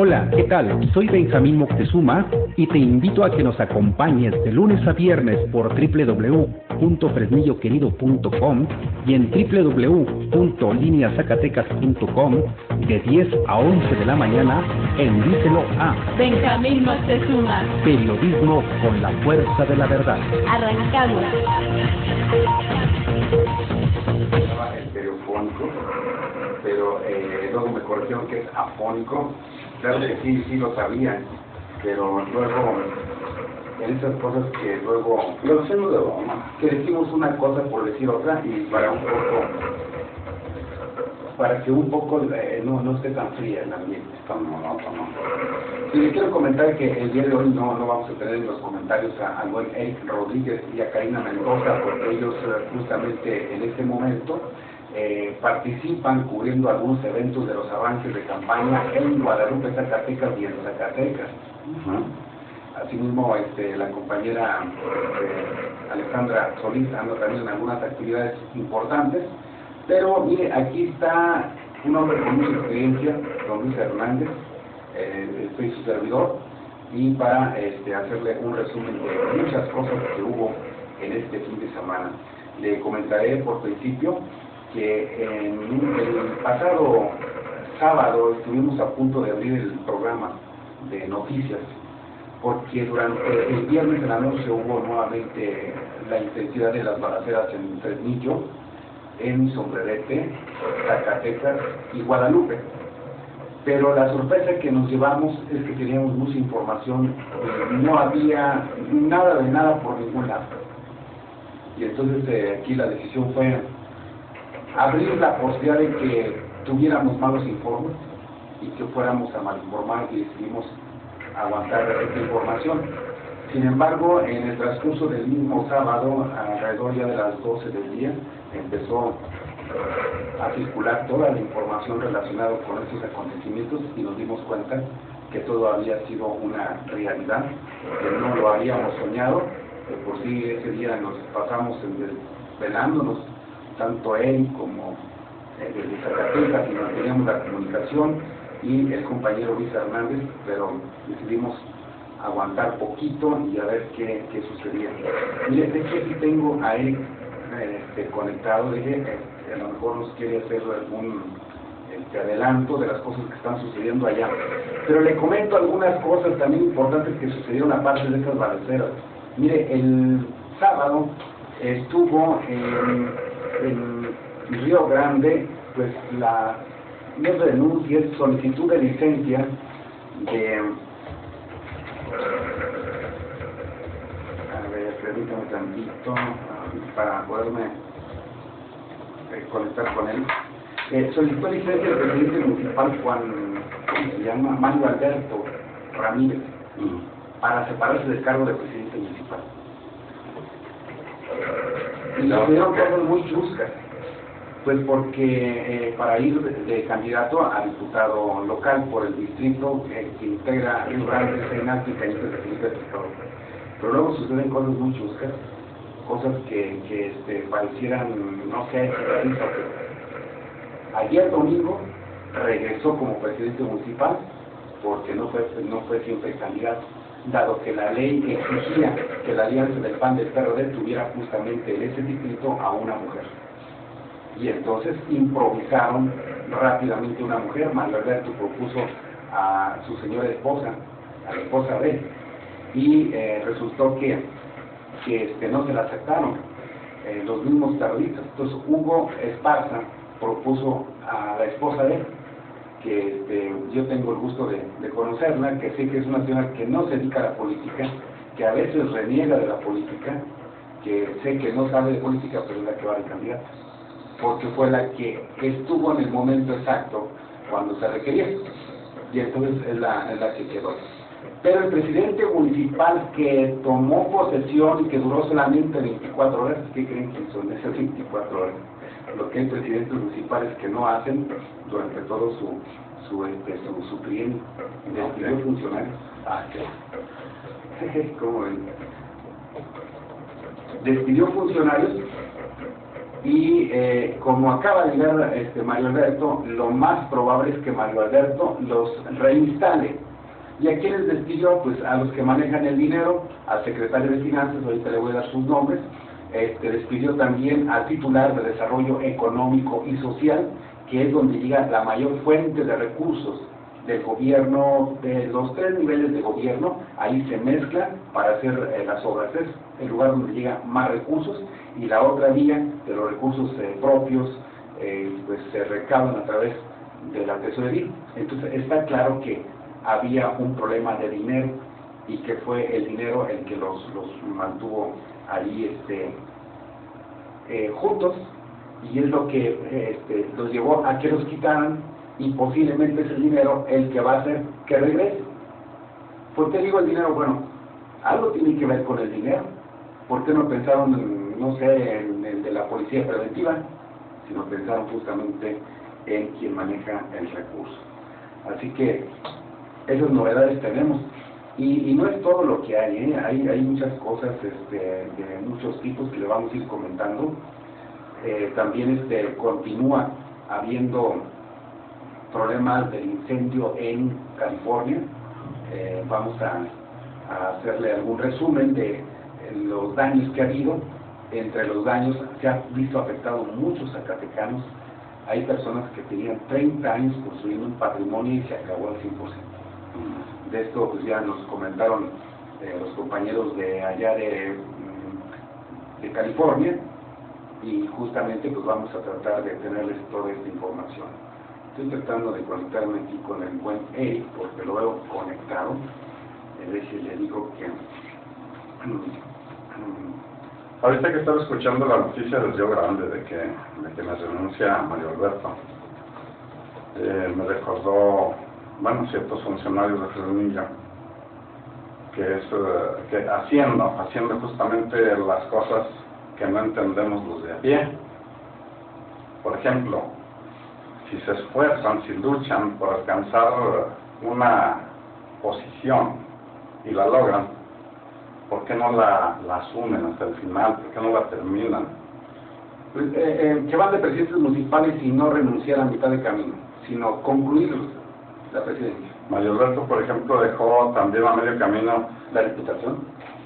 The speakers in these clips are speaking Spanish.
Hola, ¿qué tal? Soy Benjamín Moctezuma y te invito a que nos acompañes de lunes a viernes por www.fresnilloquerido.com y en www.lineazacatecas.com de 10 a 11 de la mañana en Díselo a Benjamín Moctezuma. Periodismo con la fuerza de la verdad. Arrancamos. Estereofónico, pero luego me corrigieron que es afónico. Claro que sí lo sabían, pero luego en esas cosas que luego lo hacemos de broma, que decimos una cosa por decir otra y para que un poco no esté tan fría el ambiente, tan monótono. Y le quiero comentar que el día de hoy no vamos a tener en los comentarios al buen Eric Rodríguez y a Karina Mendoza, porque ellos justamente en este momento participan cubriendo algunos eventos de los avances de campaña en Guadalupe, Zacatecas y en Zacatecas. Asimismo, la compañera Alejandra Solís anda también en algunas actividades importantes, pero mire, aquí está un hombre con mucha experiencia, don Luis Hernández, soy su servidor, y para hacerle un resumen de muchas cosas que hubo en este fin de semana. Le comentaré por principio que en el pasado sábado estuvimos a punto de abrir el programa de noticias, porque durante el viernes en la noche hubo nuevamente la intensidad de las balaceras en Fresnillo, en Sombrerete, Zacatecas y Guadalupe. Pero la sorpresa que nos llevamos es que teníamos mucha información, no había nada de nada por ningún lado. Y entonces aquí la decisión fue abrir la posibilidad de que tuviéramos malos informes y que fuéramos a malinformar, y decidimos aguantar esta información. Sin embargo, en el transcurso del mismo sábado, alrededor ya de las 12 del día, empezó a circular toda la información relacionada con estos acontecimientos y nos dimos cuenta que todo había sido una realidad, que no lo habíamos soñado, que por sí ese día nos pasamos desvelándonos, tanto él como el de Zacatecas, y manteníamos la comunicación, y el compañero Luis Hernández, pero decidimos aguantar poquito y a ver qué sucedía. Mire, de hecho aquí tengo a él conectado, a lo mejor nos quiere hacer algún adelanto de las cosas que están sucediendo allá. Pero le comento algunas cosas también importantes que sucedieron aparte de estas balaceras. Mire, el sábado estuvo en Río Grande, pues no es denuncia, es solicitud de licencia de... A ver, permítame tantito para poderme conectar con él. Solicitó licencia del presidente municipal ¿cómo se llama? Mario Alberto Ramírez, para separarse del cargo de presidente municipal. Y le dieron cosas muy chuscas, pues porque para ir de candidato a diputado local por el distrito que integra Río Grande, Senat y Cañitas de Felipe Pescador. Pero luego suceden cosas muy chuscas, cosas que parecieran, no sé, ayer domingo regresó como presidente municipal porque no fue siempre candidato, dado que la ley exigía que la alianza del PAN del PRD tuviera justamente en ese distrito a una mujer. Y entonces improvisaron rápidamente una mujer. Mario Alberto propuso a su señora esposa, a la esposa de él, y resultó que no se la aceptaron los mismos terroristas. Entonces Hugo Esparza propuso a la esposa de él, que yo tengo el gusto de conocerla, que sé que es una señora que no se dedica a la política, que a veces reniega de la política, que sé que no sabe de política, pero es la que va de candidata, porque fue la que estuvo en el momento exacto cuando se requería, y entonces es la que quedó. Pero el presidente municipal que tomó posesión y que duró solamente 24 horas, ¿qué creen que son esas 24 horas? Lo que hay presidentes municipales que no hacen durante todo su trienio. Despidió funcionarios. ¿Cómo ven? Despidió funcionarios Y como acaba de llegar Mario Alberto, lo más probable es que Mario Alberto los reinstale. ¿Y a quiénes despidió? Pues a los que manejan el dinero, al secretario de Finanzas, ahorita le voy a dar sus nombres. Despidió también al titular de Desarrollo Económico y Social, que es donde llega la mayor fuente de recursos del gobierno, de los 3 niveles de gobierno. Ahí se mezclan para hacer las obras. Es el lugar donde llegan más recursos, y la otra vía de los recursos propios pues se recaudan a través de la tesorería. Entonces está claro que había un problema de dinero, y que fue el dinero el que los mantuvo ahí juntos, y es lo que los llevó a que los quitaran, y posiblemente es el dinero el que va a hacer que regrese. ¿Por qué digo el dinero? Bueno, algo tiene que ver con el dinero. ¿Por qué no pensaron en, no sé, en el de la policía preventiva, sino pensaron justamente en quien maneja el recurso? Así que esas novedades tenemos. Y no es todo lo que hay, hay muchas cosas de muchos tipos que le vamos a ir comentando. También continúa habiendo problemas del incendio en California. Vamos a hacerle algún resumen de los daños que ha habido. Entre los daños se han visto afectados muchos zacatecanos. Hay personas que tenían 30 años construyendo un patrimonio y se acabó al 100%. De esto pues ya nos comentaron los compañeros de allá de California, y justamente pues vamos a tratar de tenerles toda esta información. Estoy tratando de conectarme aquí con el buen Eric, porque lo veo conectado. A ver si le digo que... Ahorita que estaba escuchando la noticia del Río Grande de que me renuncia Mario Alberto, me recordó, bueno, ciertos funcionarios de Fresnillo, que haciendo justamente las cosas que no entendemos los de a pie. Por ejemplo, si se esfuerzan, si luchan por alcanzar una posición y la logran, ¿por qué no la asumen hasta el final? ¿Por qué no la terminan? Pues, que van de presidentes municipales y no renunciar a mitad de camino, sino concluir la presidencia. Mario Alberto, por ejemplo, dejó también a medio camino la diputación.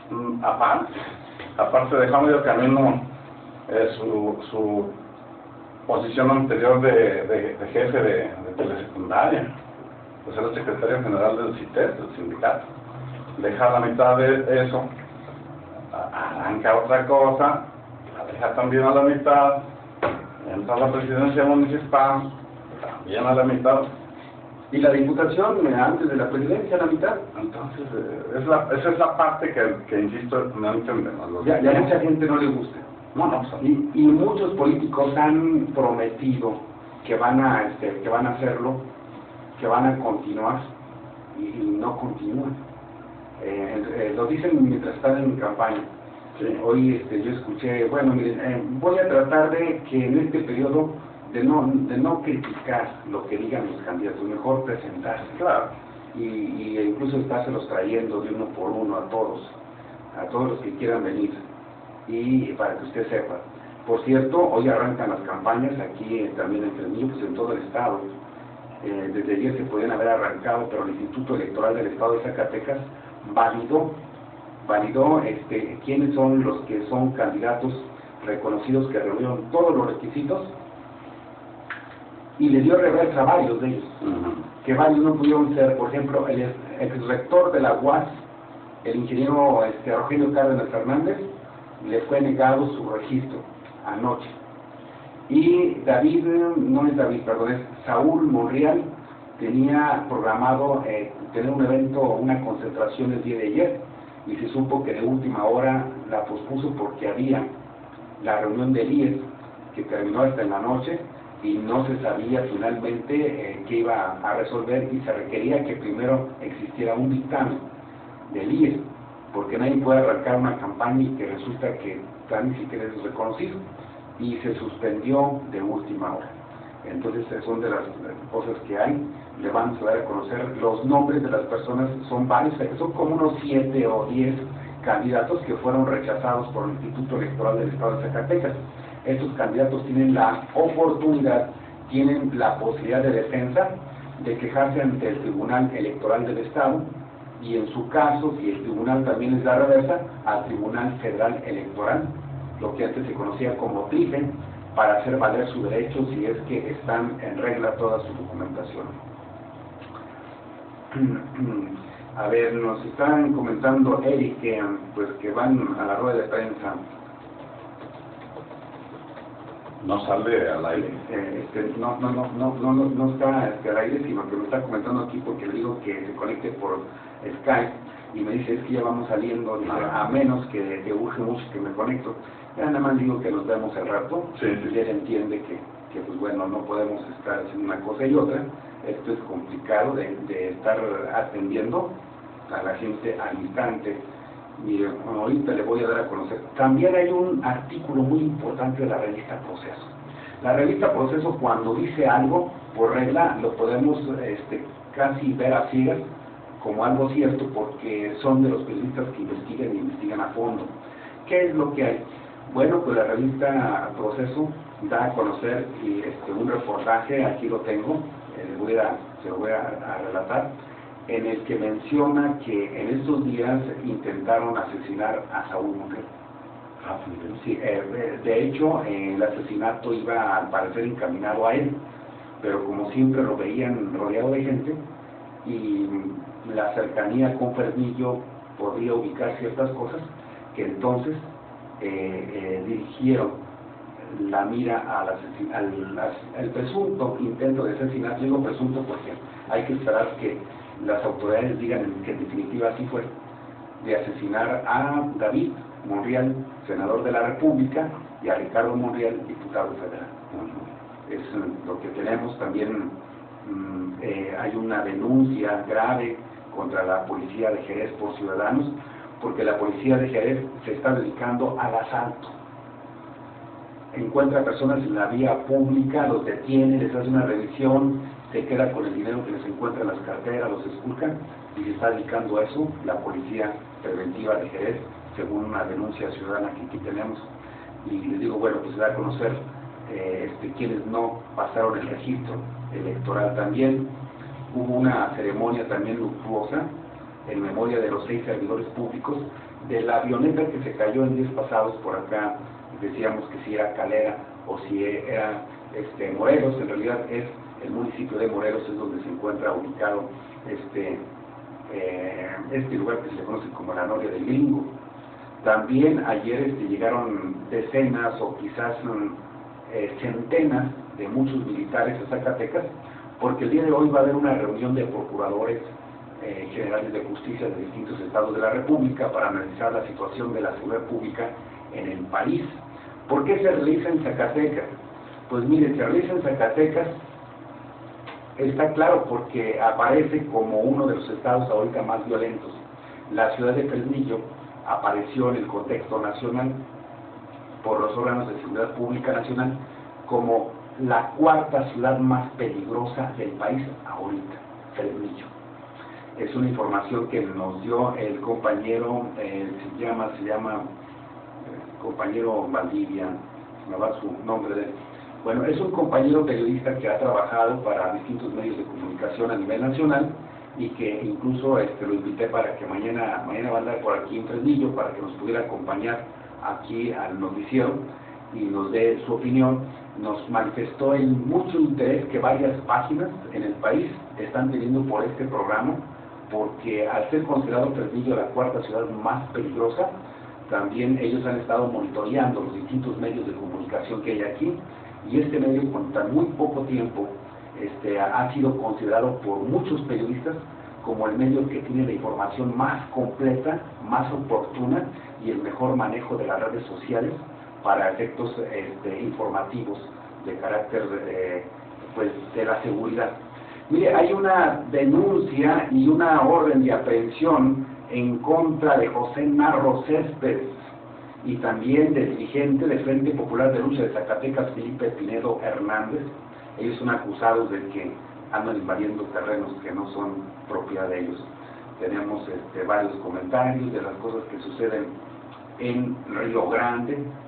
Aparte dejó a medio camino su posición anterior de jefe de telesecundaria, pues era secretario general del CITES, del sindicato. Deja la mitad de eso, arranca otra cosa, la deja también a la mitad, entra a la presidencia municipal, también a la mitad. Y la diputación antes de la presidencia a la mitad. Entonces, esa es la parte que insisto, no entendemos. Ya mucha gente no le gusta. No. Y muchos políticos han prometido que van a hacerlo, que van a continuar, y no continúan. Lo dicen mientras están en campaña. Sí. Hoy yo escuché, bueno, miren, voy a tratar de que en este periodo de no criticar lo que digan los candidatos, mejor presentarse. Claro. Y incluso estárselos trayendo de uno por uno a todos los que quieran venir, y para que usted sepa. Por cierto, hoy arrancan las campañas aquí también en Fresnillo, pues en todo el estado. Desde ayer se podían haber arrancado, pero el Instituto Electoral del Estado de Zacatecas validó quiénes son los que son candidatos reconocidos que reunieron todos los requisitos, y le dio reversa a varios de ellos. Que varios no pudieron ser. Por ejemplo, el ex rector de la UAS, el ingeniero Rogelio Cárdenas Fernández, le fue negado su registro anoche. Y Saúl Monreal tenía programado tener un evento, una concentración el día de ayer, y se supo que de última hora la pospuso porque había la reunión del IES que terminó hasta en la noche, y no se sabía finalmente qué iba a resolver, y se requería que primero existiera un dictamen del IES, porque nadie puede arrancar una campaña y que resulta que ni siquiera es reconocido, y se suspendió de última hora. Entonces son de las cosas que hay. Le vamos a dar a conocer los nombres de las personas, son varios, son como unos 7 o 10 candidatos que fueron rechazados por el Instituto Electoral del Estado de Zacatecas. estos candidatos tienen la oportunidad, tienen la posibilidad de defensa, de quejarse ante el Tribunal Electoral del Estado, y en su caso, si el tribunal también les da reversa, al Tribunal Federal Electoral, lo que antes se conocía como TRIFE, para hacer valer su derecho si es que están en regla toda su documentación. A ver, nos están comentando Eric que, pues, que van a la rueda de prensa. No sale al aire. No está al aire, sino que me está comentando aquí porque le digo que se conecte por Skype y me dice, es que ya vamos saliendo, dice, a menos que urge mucho que me conecto. Ya nada más digo que nos vemos al rato, sí. Y él entiende que pues bueno, no podemos estar haciendo una cosa y otra. Esto es complicado de estar atendiendo a la gente al instante. Mire, bueno, ahorita le voy a dar a conocer. También hay un artículo muy importante de la revista Proceso. La revista Proceso, cuando dice algo, por regla, lo podemos casi ver a ciegas como algo cierto, porque son de los periodistas que investigan a fondo. ¿Qué es lo que hay? Bueno, pues la revista Proceso da a conocer un reportaje, aquí lo tengo, se lo voy a relatar, en el que menciona que en estos días intentaron asesinar a Saúl Monreal. Sí, de hecho, el asesinato iba al parecer encaminado a él, pero como siempre lo veían rodeado de gente y la cercanía con Fresnillo podría ubicar ciertas cosas, que entonces dirigieron la mira al presunto intento de asesinato. Digo presunto porque hay que esperar que las autoridades digan que en definitiva así fue, de asesinar a David Monreal, senador de la República, y a Ricardo Monreal, diputado federal. Es lo que tenemos. También hay una denuncia grave contra la policía de Jerez por ciudadanos, porque la policía de Jerez se está dedicando al asalto. Encuentra personas en la vía pública, los detiene, les hace una revisión, se queda con el dinero que les encuentra en las carteras, los esculcan, y se está dedicando a eso la policía preventiva de Jerez, según una denuncia ciudadana que aquí tenemos. Y les digo, bueno, pues se da a conocer quienes no pasaron el registro electoral. También hubo una ceremonia también luctuosa en memoria de los 6 servidores públicos de la avioneta que se cayó en días pasados por acá. Decíamos que si era Calera o si era Morelos. En realidad es el municipio de Morelos, es donde se encuentra ubicado este lugar que se le conoce como la Noria del Gringo. También ayer llegaron decenas o quizás centenas de muchos militares a Zacatecas, porque el día de hoy va a haber una reunión de procuradores generales de justicia de distintos estados de la República para analizar la situación de la seguridad pública en el país. ¿Por qué se realiza en Zacatecas? Pues miren, se realiza en Zacatecas, está claro, porque aparece como uno de los estados ahorita más violentos. La ciudad de Fresnillo apareció en el contexto nacional por los órganos de seguridad pública nacional como la 4ª ciudad más peligrosa del país ahorita, Fresnillo. Es una información que nos dio el compañero, se llama compañero Valdivia, me va su nombre de él. Bueno, es un compañero periodista que ha trabajado para distintos medios de comunicación a nivel nacional y que incluso lo invité para que mañana va a andar por aquí en Fresnillo para que nos pudiera acompañar aquí al noticiero y nos dé su opinión. Nos manifestó en mucho interés que varias páginas en el país están teniendo por este programa, porque al ser considerado Fresnillo la 4ª ciudad más peligrosa, también ellos han estado monitoreando los distintos medios de comunicación que hay aquí, y este medio con tan muy poco tiempo ha sido considerado por muchos periodistas como el medio que tiene la información más completa, más oportuna y el mejor manejo de las redes sociales para efectos informativos de carácter pues de la seguridad. Mire, hay una denuncia y una orden de aprehensión en contra de José Narro Céspedes y también del dirigente del Frente Popular de Lucha de Zacatecas, Felipe Pinedo Hernández. Ellos son acusados de que andan invadiendo terrenos que no son propiedad de ellos. Tenemos varios comentarios de las cosas que suceden en Río Grande,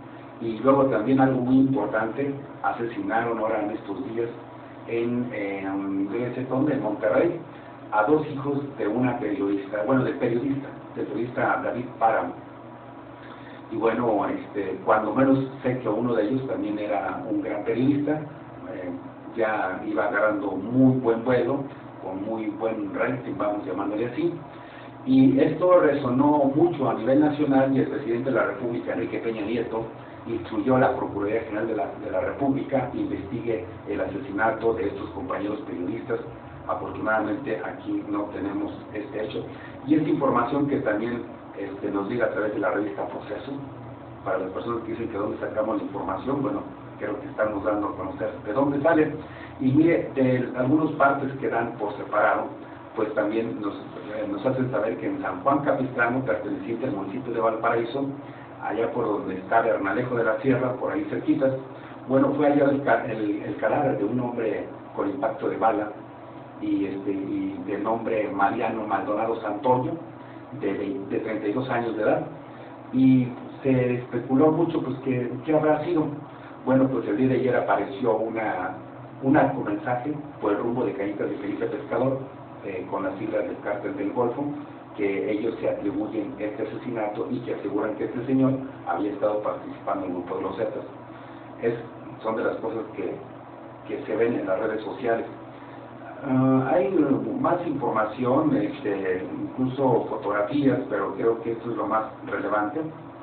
Y luego también algo muy importante, asesinaron ahora en estos días en Monterrey, a 2 hijos de una periodista, bueno, del periodista David Páramo. Y bueno, cuando menos sé que uno de ellos también era un gran periodista, ya iba agarrando muy buen vuelo, con muy buen rating, vamos llamándole así. Y esto resonó mucho a nivel nacional y el presidente de la República, Enrique Peña Nieto, instruyó a la Procuraduría General de la República que investigue el asesinato de estos compañeros periodistas. Afortunadamente aquí no tenemos este hecho. Y esta información que también nos llega a través de la revista Proceso, para las personas que dicen que dónde sacamos la información, bueno, creo que estamos dando a conocer de dónde sale. Y mire, de algunas partes que dan por separado, pues también nos hacen saber que en San Juan Capistrano, perteneciente al municipio de Valparaíso, allá por donde está Bernalejo de la Sierra, por ahí cerquitas, bueno, fue hallado el cadáver de un hombre con impacto de bala y de nombre Mariano Maldonado Santoño, de 32 años de edad, y se especuló mucho pues que habrá sido. Bueno, pues el día de ayer apareció un narcomensaje por el rumbo de Cañitas de Felipe Pescador, con las siglas del Cártel del Golfo, que ellos se atribuyen este asesinato y que aseguran que este señor había estado participando en el grupo de los Zetas. Son de las cosas que se ven en las redes sociales. Hay más información, incluso fotografías, pero creo que esto es lo más relevante.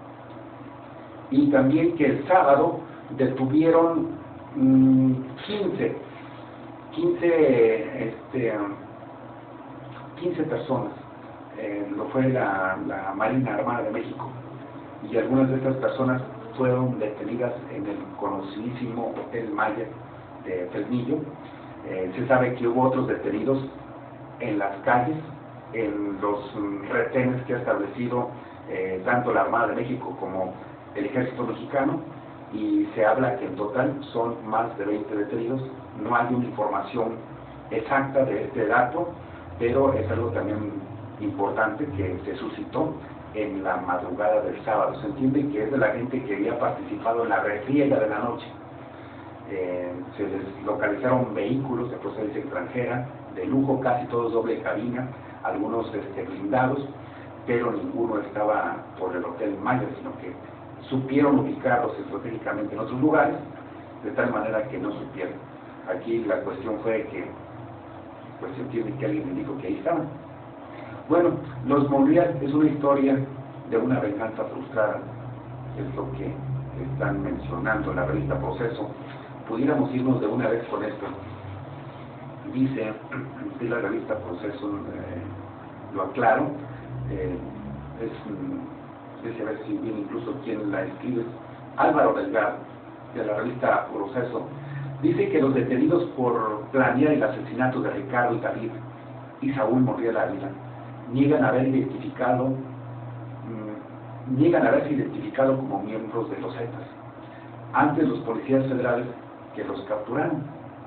Y también que el sábado detuvieron 15 personas. Lo fue la Marina Armada de México, y algunas de estas personas fueron detenidas en el conocidísimo Hotel Maya de Fresnillo. Se sabe que hubo otros detenidos en las calles, en los retenes que ha establecido tanto la Armada de México como el Ejército Mexicano, y se habla que en total son más de 20 detenidos. No hay una información exacta de este dato, pero es algo también importante que se suscitó en la madrugada del sábado. Se entiende que es de la gente que había participado en la refriega de la noche. Se les localizaron vehículos de procedencia extranjera, de lujo, casi todos doble cabina, algunos blindados, pero ninguno estaba por el Hotel Maya, sino que supieron ubicarlos estratégicamente en otros lugares, de tal manera que no supieron. Aquí la cuestión fue que pues se entiende que alguien me dijo que ahí estaban. Bueno, Los Monreal es una historia de una venganza frustrada, es lo que están mencionando en la revista Proceso. Pudiéramos irnos de una vez con esto. Dice la revista Proceso, lo aclaro, dice a ver si bien incluso quien la escribe, Álvaro Delgado, de la revista Proceso, dice que los detenidos por planear el asesinato de Ricardo y David y Saúl Monreal Ávila niegan haberse identificado como miembros de los Zetas. Antes los policías federales que los capturaron,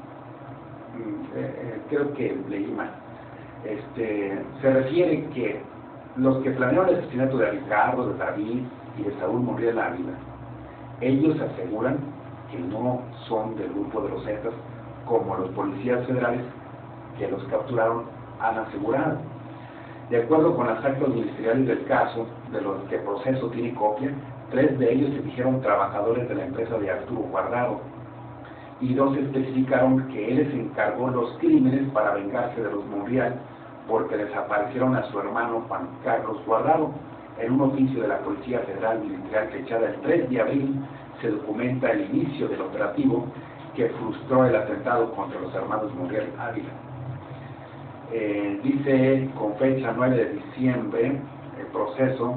creo que leí mal, se refiere que los que planearon el asesinato de Ricardo, de David y de Saúl Monreal Ávila, ellos aseguran que no son del grupo de los Zetas, como los policías federales que los capturaron han asegurado. De acuerdo con las actas ministeriales del caso, de los que Proceso tiene copia, 3 de ellos se dijeron trabajadores de la empresa de Arturo Guardado, y 2 especificaron que él les encargó los crímenes para vengarse de los Monreal, porque desaparecieron a su hermano Juan Carlos Guardado. En un oficio de la Policía Federal Militar fechada el 3 de abril se documenta el inicio del operativo que frustró el atentado contra los hermanos Monreal Ávila. Dice con fecha 9 de diciembre el Proceso,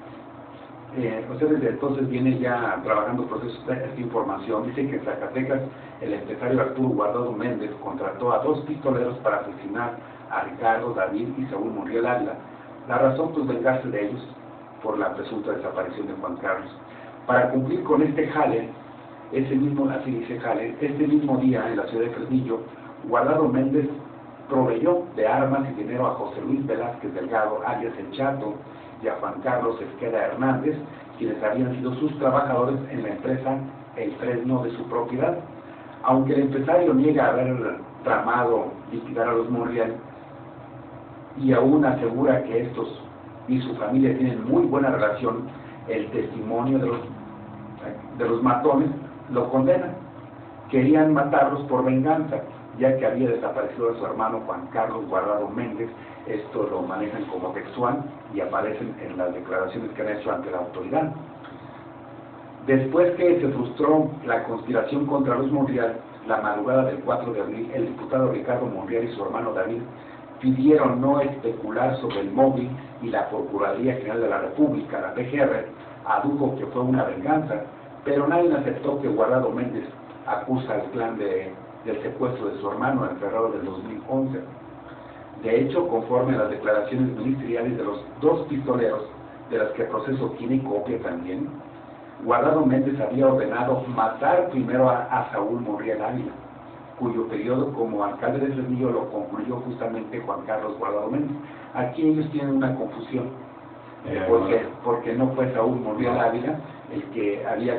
desde entonces viene ya trabajando Proceso esta información. Dice que en Zacatecas el empresario Arturo Guardado Méndez contrató a 2 pistoleros para asesinar a Ricardo, David y Saúl Monreal Ávila. La razón, pues, vengarse de ellos por la presunta desaparición de Juan Carlos. Para cumplir con este jale, este mismo día en la ciudad de Fresnillo, Guardado Méndez proveyó de armas y dinero a José Luis Velázquez Delgado, alias El Chato, y a Juan Carlos Esqueda Hernández, quienes habían sido sus trabajadores en la empresa El Fresno de su propiedad. Aunque el empresario niega haber tramado liquidar a los Monreal y aún asegura que estos y su familia tienen muy buena relación, el testimonio de los matones lo condena. Querían matarlos por venganza, ya que había desaparecido a su hermano Juan Carlos Guardado Méndez. Esto lo manejan como textual y aparecen en las declaraciones que han hecho ante la autoridad. Después que se frustró la conspiración contra los Monreal, la madrugada del 4 de abril, el diputado Ricardo Monreal y su hermano David pidieron no especular sobre el móvil y la Procuraduría General de la República, la PGR, adujo que fue una venganza, pero nadie aceptó que Guardado Méndez acusa al clan del secuestro de su hermano en febrero del 2011. De hecho, conforme a las declaraciones ministeriales de los dos pistoleros, de las que Proceso tiene copia también, Guardado Méndez había ordenado matar primero a Saúl Monreal Ávila, cuyo periodo como alcalde de Fresnillo lo concluyó justamente Juan Carlos Guardado Méndez. Aquí ellos tienen una confusión, porque no fue Saúl Monreal Ávila el que había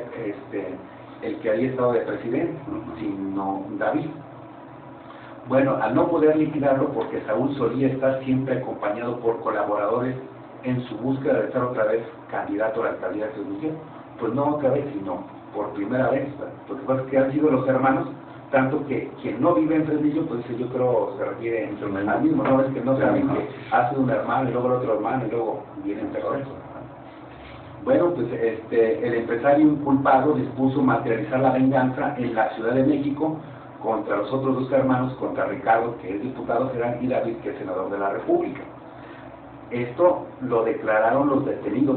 estado de presidente, sino David. Bueno, al no poder liquidarlo, porque Saúl solía estar siempre acompañado por colaboradores en su búsqueda de ser otra vez candidato a la alcaldía de Fresnillo, pues no otra vez, sino por primera vez. Lo que pasa es que han sido los hermanos, tanto que quien no vive en Fresnillo, pues yo creo se refiere al mismo, ¿no? Es que no saben que hace un hermano y luego el otro hermano y luego vienen terroristas. Bueno, pues el empresario inculpado dispuso materializar la venganza en la Ciudad de México contra los otros dos hermanos, contra Ricardo, que es diputado federal, y David, que es senador de la República. Esto lo declararon los detenidos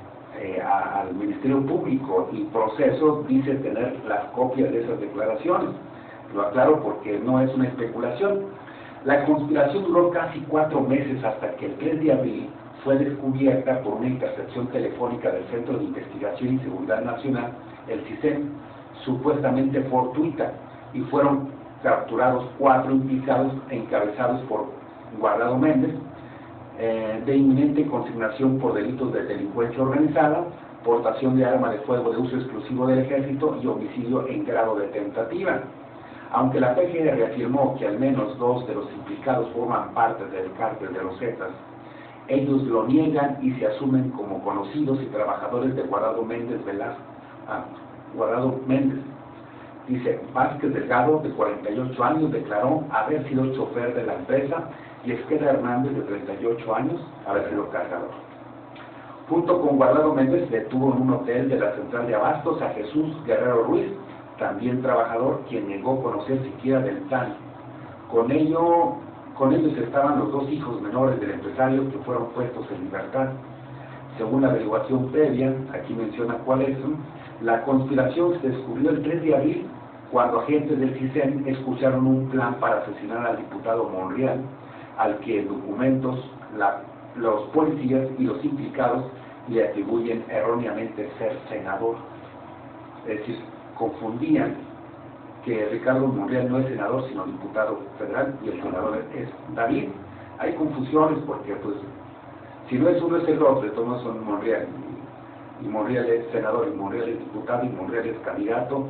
al Ministerio Público, y Proceso dice tener las copias de esas declaraciones. Lo aclaro porque no es una especulación. La conspiración duró casi 4 meses hasta que el 3 de abril fue descubierta por una intercepción telefónica del Centro de Investigación y Seguridad Nacional, el CISEN, supuestamente fortuita, y fueron capturados 4 implicados encabezados por Guardado Méndez, de inminente consignación por delitos de delincuencia organizada, portación de arma de fuego de uso exclusivo del ejército y homicidio en grado de tentativa. Aunque la PGR afirmó que al menos 2 de los implicados forman parte del cártel de los Zetas, ellos lo niegan y se asumen como conocidos y trabajadores de Guardado Méndez Guardado Méndez. Dice, Vázquez Delgado, de 48 años, declaró haber sido chofer de la empresa, y Esqueda Hernández, de 38 años, haber sido cargador. Junto con Guardado Méndez, detuvo en un hotel de la central de Abastos a Jesús Guerrero Ruiz, también trabajador, quien negó conocer siquiera del plan. Con ellos estaban los 2 hijos menores del empresario, que fueron puestos en libertad. Según la averiguación previa, aquí menciona cuáles son, la conspiración se descubrió el 3 de abril, cuando agentes del CISEN escucharon un plan para asesinar al diputado Monreal, al que en documentos los policías y los implicados le atribuyen erróneamente ser senador. Es decir, confundían que Ricardo Monreal no es senador, sino diputado federal, y el senador es David. Hay confusiones porque, pues, si no es uno es el otro, entonces son Monreal, y Monreal es senador, y Monreal es diputado, y Monreal es candidato,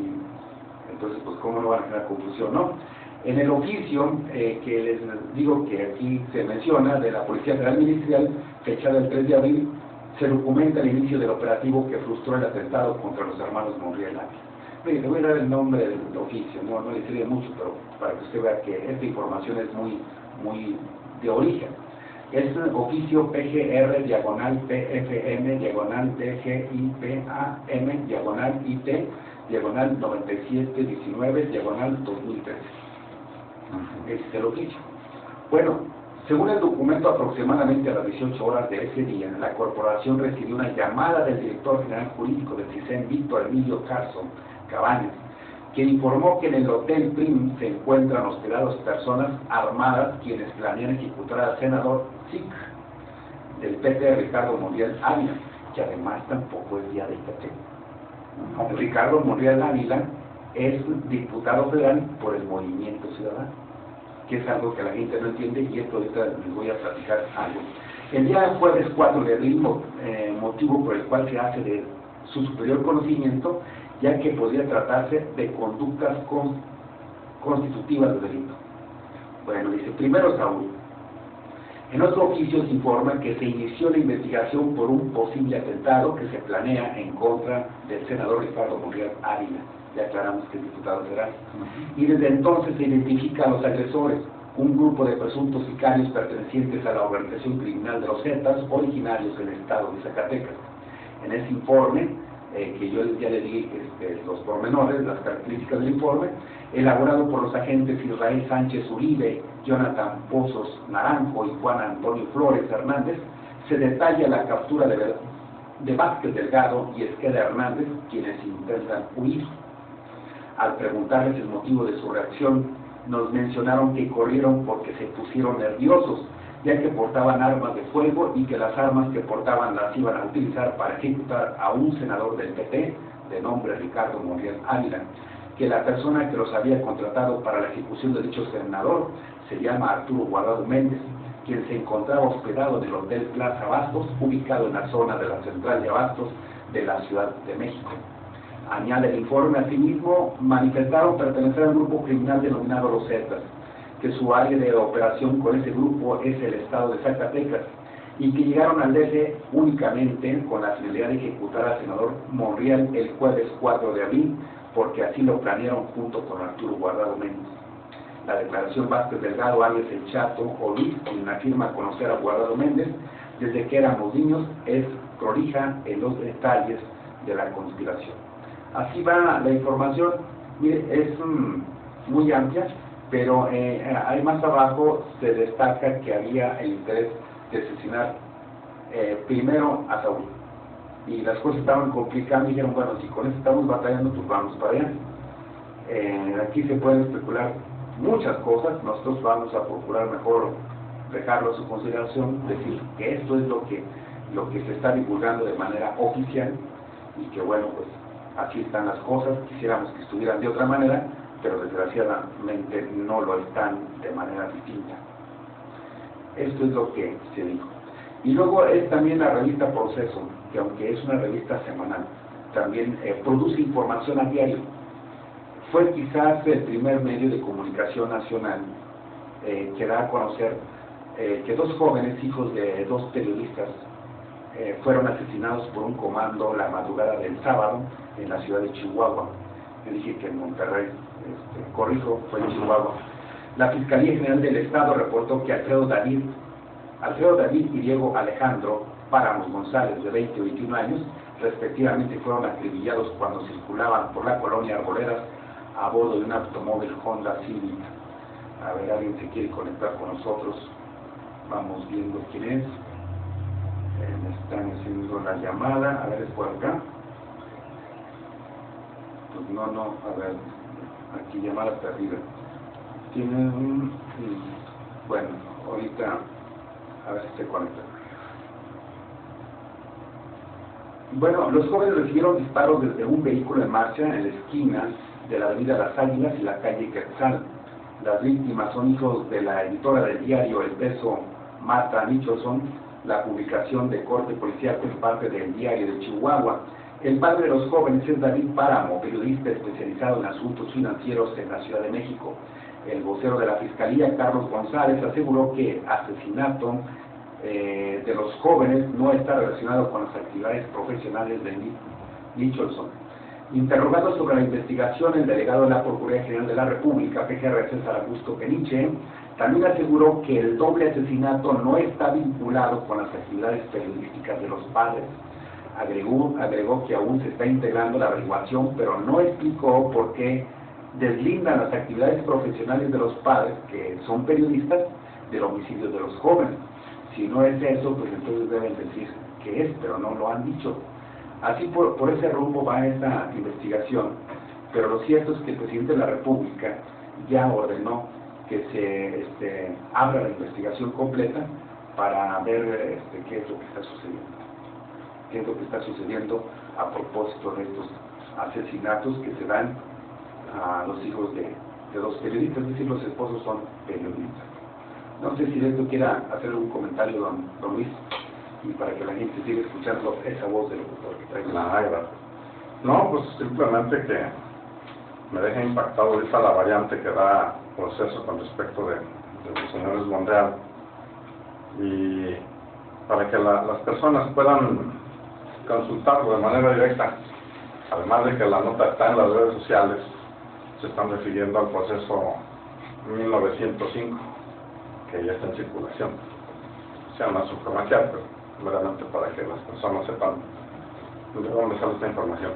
y entonces, pues, ¿cómo no van a generar confusión, no? En el oficio que les digo que aquí se menciona, de la Policía Federal Ministerial, fechada el 3 de abril, se documenta el inicio del operativo que frustró el atentado contra los hermanos Monreal Ávila. Mire, le voy a dar el nombre del oficio, no le sirve mucho, pero para que usted vea que esta información es muy de origen. Es un oficio PGR, diagonal PFM, diagonal DGIPAM, diagonal IT, diagonal 9719, diagonal 2013. Ese es el oficio. Bueno, según el documento, aproximadamente a las 18 horas de ese día, la corporación recibió una llamada del director general jurídico del CISEN, Víctor Emilio Carson Cabañas, quien informó que en el Hotel Prim se encuentran hospedados personas armadas quienes planean ejecutar al senador SIC del PT, Ricardo Monreal Ávila, que además tampoco es día del PT. Ricardo Monreal Ávila es diputado federal por el Movimiento Ciudadano, que es algo que la gente no entiende, y esto ahorita les voy a platicar algo. El día jueves 4 de abril, motivo por el cual se hace de su superior conocimiento, ya que podría tratarse de conductas constitutivas de delito. Bueno, dice, primero Saúl, en otro oficio se informa que se inició la investigación por un posible atentado que se planea en contra del senador Ricardo Monreal Ávila, ya aclaramos que es diputado federal, y desde entonces se identifica a los agresores, un grupo de presuntos sicarios pertenecientes a la organización criminal de los Zetas, originarios del estado de Zacatecas. En ese informe, que yo ya le di los pormenores, las características del informe, elaborado por los agentes Israel Sánchez Uribe, Jonathan Pozos Naranjo y Juan Antonio Flores Hernández, se detalla la captura de Vázquez Delgado y Esqueda Hernández, quienes intentan huir. Al preguntarles el motivo de su reacción, nos mencionaron que corrieron porque se pusieron nerviosos, ya que portaban armas de fuego y que las armas que portaban las iban a utilizar para ejecutar a un senador del PT, de nombre Ricardo Monreal Ávila, que la persona que los había contratado para la ejecución de dicho senador se llama Arturo Guardado Méndez, quien se encontraba hospedado en el Hotel Plaza Abastos, ubicado en la zona de la central de Abastos de la Ciudad de México. Añade el informe, asimismo, manifestaron pertenecer al grupo criminal denominado Los Zetas, que su área de operación con ese grupo es el estado de Zacatecas, y que llegaron al DF únicamente con la finalidad de ejecutar al senador Monreal el jueves 4 de abril, porque así lo planearon junto con Arturo Guardado Méndez. La declaración Vázquez Delgado, alias El Chato o Luis, quien afirma conocer a Guardado Méndez desde que éramos niños, es prolija en los detalles de la conspiración. Así va la información. Mire, es muy amplia, pero ahí más abajo se destaca que había el interés de asesinar primero a Saúl. Y las cosas estaban complicando y dijeron, bueno, si con eso estamos batallando, pues vamos para allá. Aquí se pueden especular muchas cosas, nosotros vamos a procurar mejor dejarlo a su consideración, decir que esto es lo que se está divulgando de manera oficial y que bueno, pues así están las cosas, quisiéramos que estuvieran de otra manera, pero desgraciadamente no lo están de manera distinta. Esto es lo que se dijo. Y luego es también la revista Proceso, que aunque es una revista semanal, también produce información a diario. Fue quizás el primer medio de comunicación nacional que da a conocer que dos jóvenes, hijos de dos periodistas, fueron asesinados por un comando la madrugada del sábado en la ciudad de Chihuahua. Yo dije que en Monterrey, corrijo, fue en Chihuahua. La Fiscalía General del Estado reportó que Alfredo David y Diego Alejandro Páramos González, de 20 y 21 años, respectivamente, fueron acribillados cuando circulaban por la colonia Arboledas a bordo de un automóvil Honda Civic. A ver, alguien se quiere conectar con nosotros. Vamos viendo quién es. Me están haciendo la llamada. A ver, es por acá. Pues no, a ver, aquí llamada perdida. Tienen un... Bueno, ahorita a ver si se conecta. Bueno, los jóvenes recibieron disparos desde un vehículo en marcha en la esquina de la avenida Las Águilas y la calle Quetzal. Las víctimas son hijos de la editora del diario El Peso, Marta Nicholson. La publicación de corte policial es parte del Diario de Chihuahua. El padre de los jóvenes es David Páramo, periodista especializado en asuntos financieros en la Ciudad de México. El vocero de la Fiscalía, Carlos González, aseguró que asesinato de los jóvenes no está relacionado con las actividades profesionales de Nicholson. Interrogado sobre la investigación, el delegado de la Procuraduría General de la República, PGR César Augusto Peniche, también aseguró que el doble asesinato no está vinculado con las actividades periodísticas de los padres. Agregó que aún se está integrando la averiguación, pero no explicó por qué deslindan las actividades profesionales de los padres, que son periodistas, del homicidio de los jóvenes. Si no es eso, pues entonces deben decir que es, pero no lo han dicho. Así por ese rumbo va esta investigación, pero lo cierto es que el presidente de la República ya ordenó que se abra la investigación completa para ver qué es lo que está sucediendo. Qué es lo que está sucediendo a propósito de estos asesinatos que se dan a los hijos de dos periodistas, es decir, los esposos son periodistas. No sé si de esto quiera hacer algún comentario, don Luis, y para que la gente siga escuchando esa voz del locutor que trae. Gracias. No, pues simplemente que me deja impactado ahorita la variante que da proceso con respecto de los señores Monreal, y para que las personas puedan consultarlo de manera directa, además de que la nota está en las redes sociales, se están refiriendo al proceso 1905, que ya está en circulación. Se llama supremacial, pero meramente para que las personas sepan de dónde sale esta información.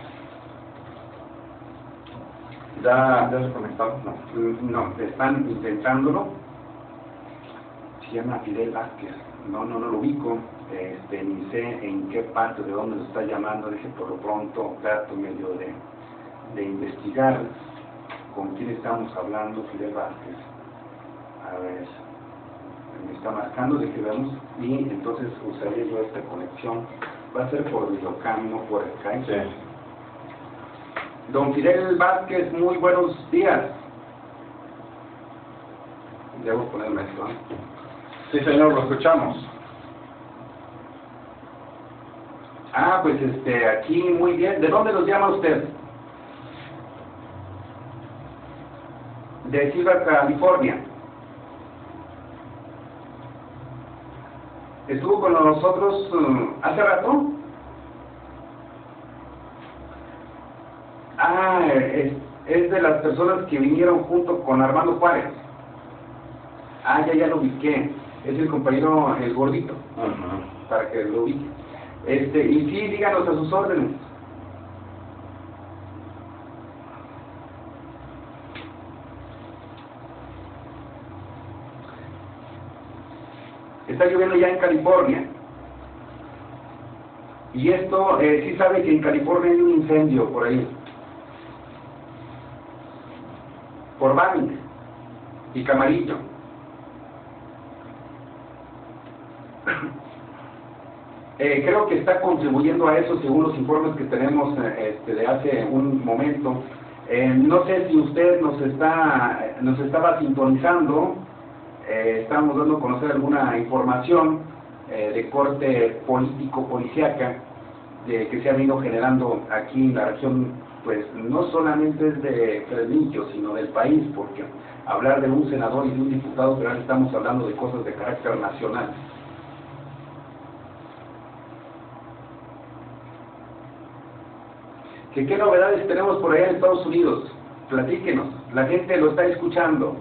¿Ya se conectaron? No, están intentándolo. Se llama Fidel Vázquez. No lo ubico. Ni sé en qué parte, de dónde lo está llamando. Dije, por lo pronto trato medio de investigar con quién estamos hablando. Fidel Vázquez. A ver, me está marcando, de que veamos, y entonces usaré yo esta conexión. Va a ser por videocam, no por Skype. Sí. Don Fidel Vázquez, muy buenos días. Debo ponerme esto, ¿eh? Sí, señor, lo escuchamos. Pues aquí muy bien. ¿De dónde nos llama usted? De Silver, California. ¿Estuvo con nosotros hace rato? Es de las personas que vinieron junto con Armando Juárez. Ya lo ubiqué. Es el compañero, el gordito, para que lo ubique. Y sí, díganos a sus órdenes. Está lloviendo ya en California. Y esto, sí sabe que en California hay un incendio por ahí. Por Banning y Camarillo. Creo que está contribuyendo a eso según los informes que tenemos de hace un momento. No sé si usted nos estaba sintonizando. Estábamos dando a conocer alguna información de corte político-policiaca que se ha venido generando aquí en la región, pues no solamente es de Fresnillo, sino del país, porque hablar de un senador y de un diputado, pero ahora estamos hablando de cosas de carácter nacional. ¿Qué novedades tenemos por allá en Estados Unidos? Platíquenos, la gente lo está escuchando.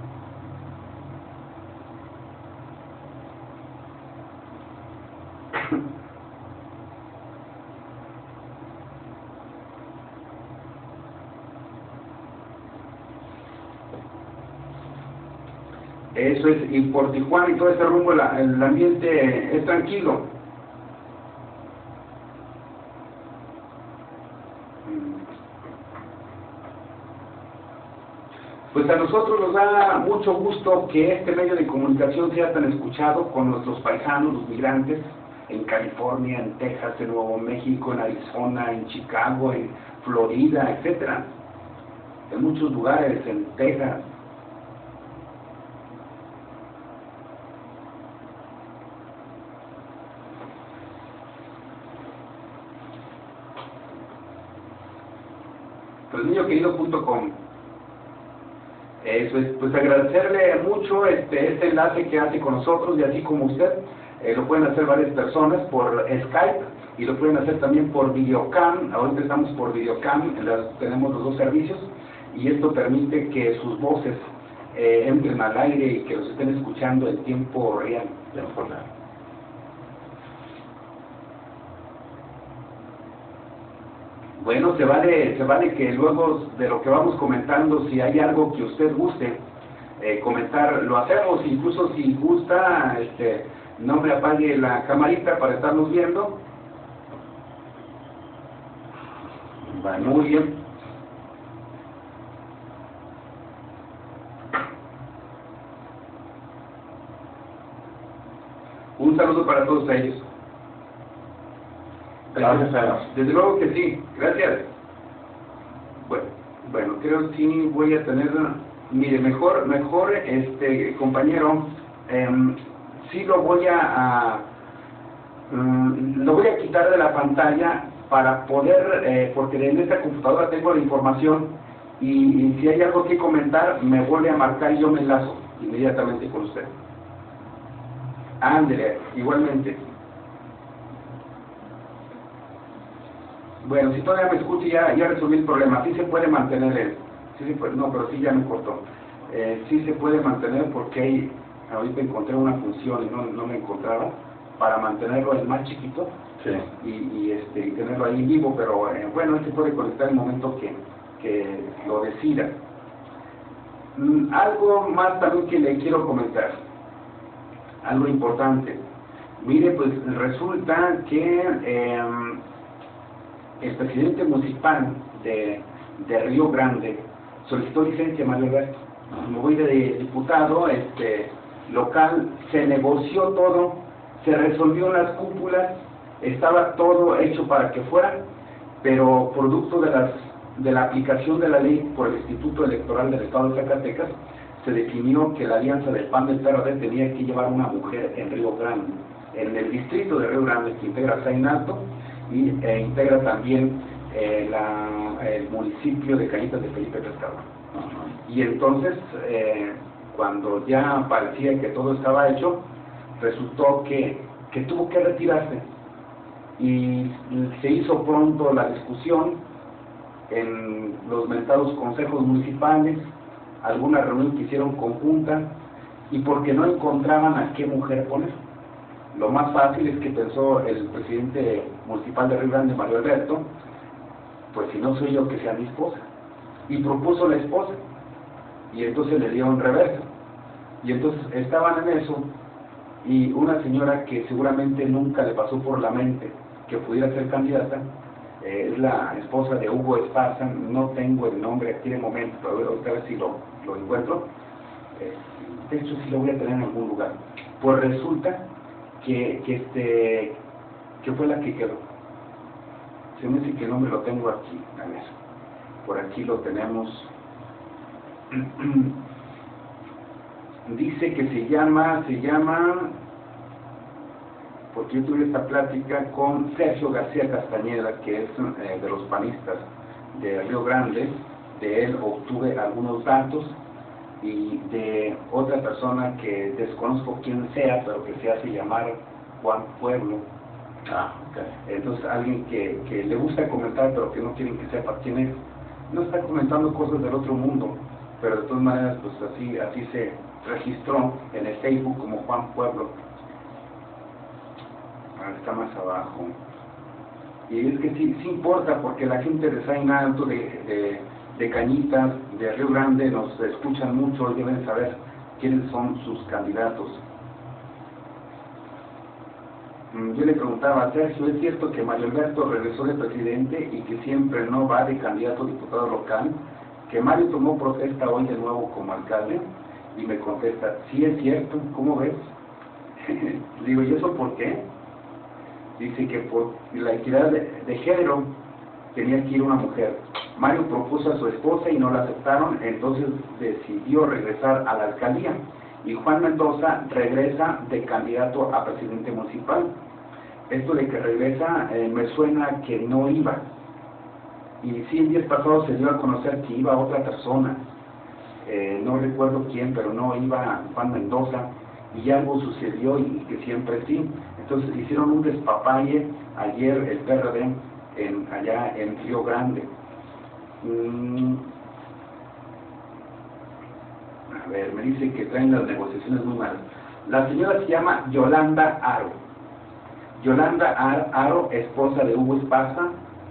Eso es, y por Tijuana y todo ese rumbo el ambiente es tranquilo. Pues a nosotros nos da mucho gusto que este medio de comunicación sea tan escuchado con nuestros paisanos, los migrantes, en California, en Texas, en Nuevo México, en Arizona, en Chicago, en Florida, etcétera. En muchos lugares, en Texas. Fresnilloquerido.com. Eso es, pues agradecerle mucho este enlace que hace con nosotros, y así como usted, lo pueden hacer varias personas por Skype y lo pueden hacer también por videocam. Ahorita estamos por videocam, tenemos los dos servicios, y esto permite que sus voces entren al aire y que los estén escuchando en tiempo real. Bueno, se vale que luego de lo que vamos comentando, si hay algo que usted guste comentar, lo hacemos. Incluso si gusta, no me apague la camarita para estarnos viendo. Bueno. Muy bien. Un saludo para todos ellos. Gracias, señor. Desde luego que sí, gracias. Bueno, creo que sí voy a tener, mire, mejor compañero, sí lo voy lo voy a quitar de la pantalla para poder, porque en esta computadora tengo la información y si hay algo que comentar me vuelve a marcar y yo me enlazo inmediatamente con usted. Ándale, igualmente. Bueno, si todavía me escucha, ya resolví el problema. Sí se puede mantener él. Sí se puede, no, pero sí ya me cortó. Sí se puede mantener porque ahorita encontré una función y no me encontraba para mantenerlo el más chiquito. Sí. Y tenerlo ahí vivo, pero bueno, él se puede conectar en el momento que lo decida. Algo más también que le quiero comentar, algo importante. Mire, pues resulta que el presidente municipal de Río Grande solicitó licencia, Mario Alberto. Me voy de diputado local, se negoció todo, se resolvió en las cúpulas, estaba todo hecho para que fuera, pero producto de la aplicación de la ley por el Instituto Electoral del Estado de Zacatecas, se definió que la alianza del PAN del PRD tenía que llevar una mujer en Río Grande, en el distrito de Río Grande, que integra Zainalto y integra también el municipio de Cañitas de Felipe Pescador. Y entonces, cuando ya parecía que todo estaba hecho, resultó que tuvo que retirarse y se hizo pronto la discusión en los mentados consejos municipales, alguna reunión que hicieron conjunta, y porque no encontraban a qué mujer poner. Lo más fácil es que pensó el presidente municipal de Río Grande, Mario Alberto, pues si no soy yo, que sea mi esposa, y propuso la esposa, y entonces le dieron reversa, y entonces estaban en eso, y una señora que seguramente nunca le pasó por la mente que pudiera ser candidata, es la esposa de Hugo Esparza, no tengo el nombre aquí de momento, pero ahorita a ver si lo encuentro, de hecho sí lo voy a tener en algún lugar. Pues resulta que fue la que quedó. Se me dice que el nombre lo tengo aquí, a ver, por aquí lo tenemos. Dice que se llama, porque yo tuve esta plática con Sergio García Castañeda, que es de los panistas de Río Grande. De él obtuve algunos datos, y de otra persona que desconozco quién sea, pero que se hace llamar Juan Pueblo. Okay. Entonces alguien que le gusta comentar, pero que no quieren que sepa quién es. No está comentando cosas del otro mundo, pero de todas maneras, pues así se registró en el Facebook como Juan Pueblo. Está más abajo. Y es que sí importa, porque la gente de Zainalto, de Cañitas, de Río Grande, nos escuchan mucho y deben saber quiénes son sus candidatos. Yo le preguntaba a Sergio, ¿es cierto que Mario Alberto regresó de presidente y que siempre no va de candidato a diputado local? Que Mario tomó protesta hoy de nuevo como alcalde, y me contesta, sí es cierto, ¿cómo ves? Digo, ¿y eso por qué? Dice que por la equidad de género tenía que ir una mujer. Mario propuso a su esposa y no la aceptaron, entonces decidió regresar a la alcaldía. Y Juan Mendoza regresa de candidato a presidente municipal. Esto de que regresa me suena que no iba. Y sí, el día pasado se dio a conocer que iba otra persona. No recuerdo quién, pero no iba Juan Mendoza. Y algo sucedió, y que siempre sí. Entonces hicieron un despapalle ayer el PRD allá en Río Grande. A ver, me dice que traen las negociaciones muy malas. La señora se llama Yolanda Haro. Yolanda Haro, esposa de Hugo Esparza,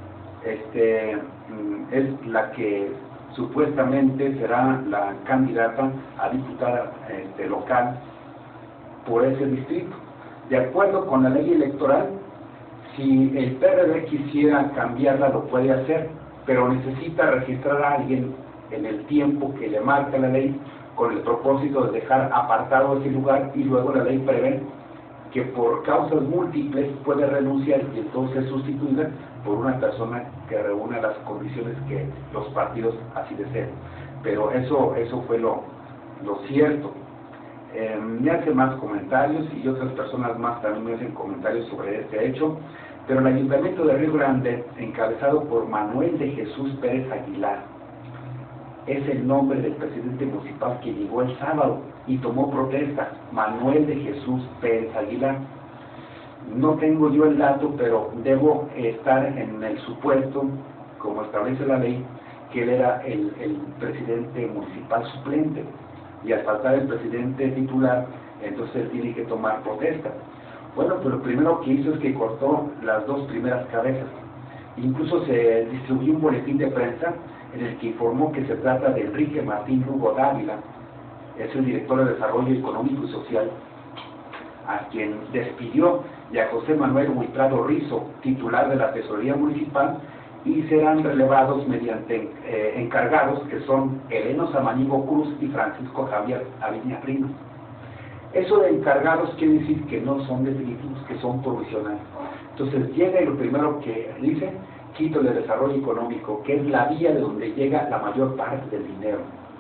es la que supuestamente será la candidata a diputada local por ese distrito. De acuerdo con la ley electoral, si el PRD quisiera cambiarla, lo puede hacer, pero necesita registrar a alguien en el tiempo que le marca la ley, con el propósito de dejar apartado ese lugar, y luego la ley prevé que por causas múltiples puede renunciar y entonces sustituida por una persona que reúna las condiciones que los partidos así deseen. Pero eso fue lo cierto. me hace más comentarios y otras personas más también me hacen comentarios sobre este hecho, pero el Ayuntamiento de Río Grande, encabezado por Manuel de Jesús Pérez Aguilar, es el nombre del presidente municipal que llegó el sábado y tomó protesta, Manuel de Jesús Pérez Aguilar. No tengo yo el dato, pero debo estar en el supuesto, como establece la ley, que él era el presidente municipal suplente, y al faltar el presidente titular, entonces él tiene que tomar protesta. Bueno, pues lo primero que hizo es que cortó las dos primeras cabezas. Incluso se distribuyó un boletín de prensa en el que informó que se trata de Enrique Martín Lugo Dávila, es el director de Desarrollo Económico y Social, a quien despidió, y a José Manuel Huitrado Rizo, titular de la Tesorería Municipal, y serán relevados mediante encargados que son Eleno Samaniego Cruz y Francisco Javier Aviña Primo. Eso de encargados quiere decir que no son definitivos, que son provisionales. Entonces llega y lo primero que dice, quito el desarrollo económico, que es la vía de donde llega la mayor parte del dinero.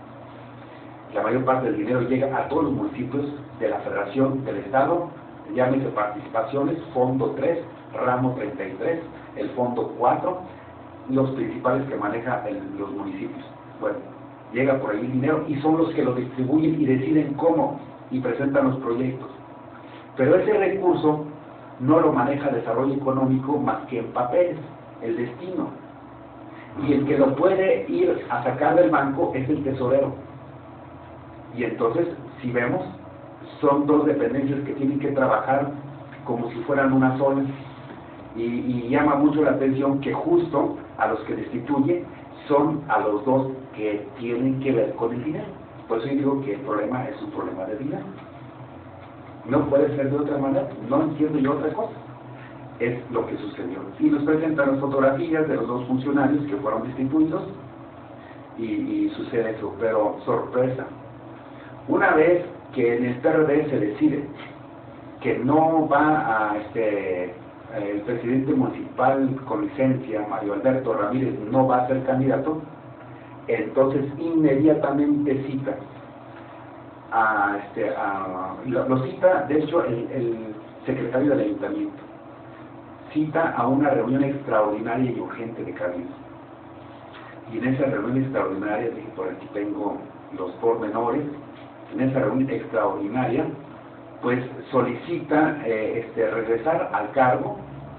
La mayor parte del dinero llega a todos los municipios de la Federación del Estado, llámese participaciones, Fondo 3, Ramo 33, el Fondo 4, los principales que maneja los municipios. Bueno, llega por ahí el dinero y son los que lo distribuyen y deciden cómo y presentan los proyectos. Pero ese recurso no lo maneja Desarrollo Económico más que en papeles, el destino. Y el que lo puede ir a sacar del banco es el tesorero. Y entonces, si vemos, son dos dependencias que tienen que trabajar como si fueran una sola. Y llama mucho la atención que justo a los que destituye son a los dos que tienen que ver con el dinero. Por eso yo digo que el problema es un problema de dinero. No puede ser de otra manera, no entiendo yo otra cosa. Es lo que sucedió. Y nos presentan las fotografías de los dos funcionarios que fueron destituidos y sucede eso. Pero, sorpresa, una vez que en el PRD se decide que no va a el presidente municipal con licencia, Mario Alberto Ramírez, no va a ser candidato, entonces inmediatamente cita lo cita, de hecho, el secretario del ayuntamiento, cita a una reunión extraordinaria y urgente de Cabildo. Y en esa reunión extraordinaria, dije, por aquí tengo los pormenores, en esa reunión extraordinaria, pues solicita regresar al cargo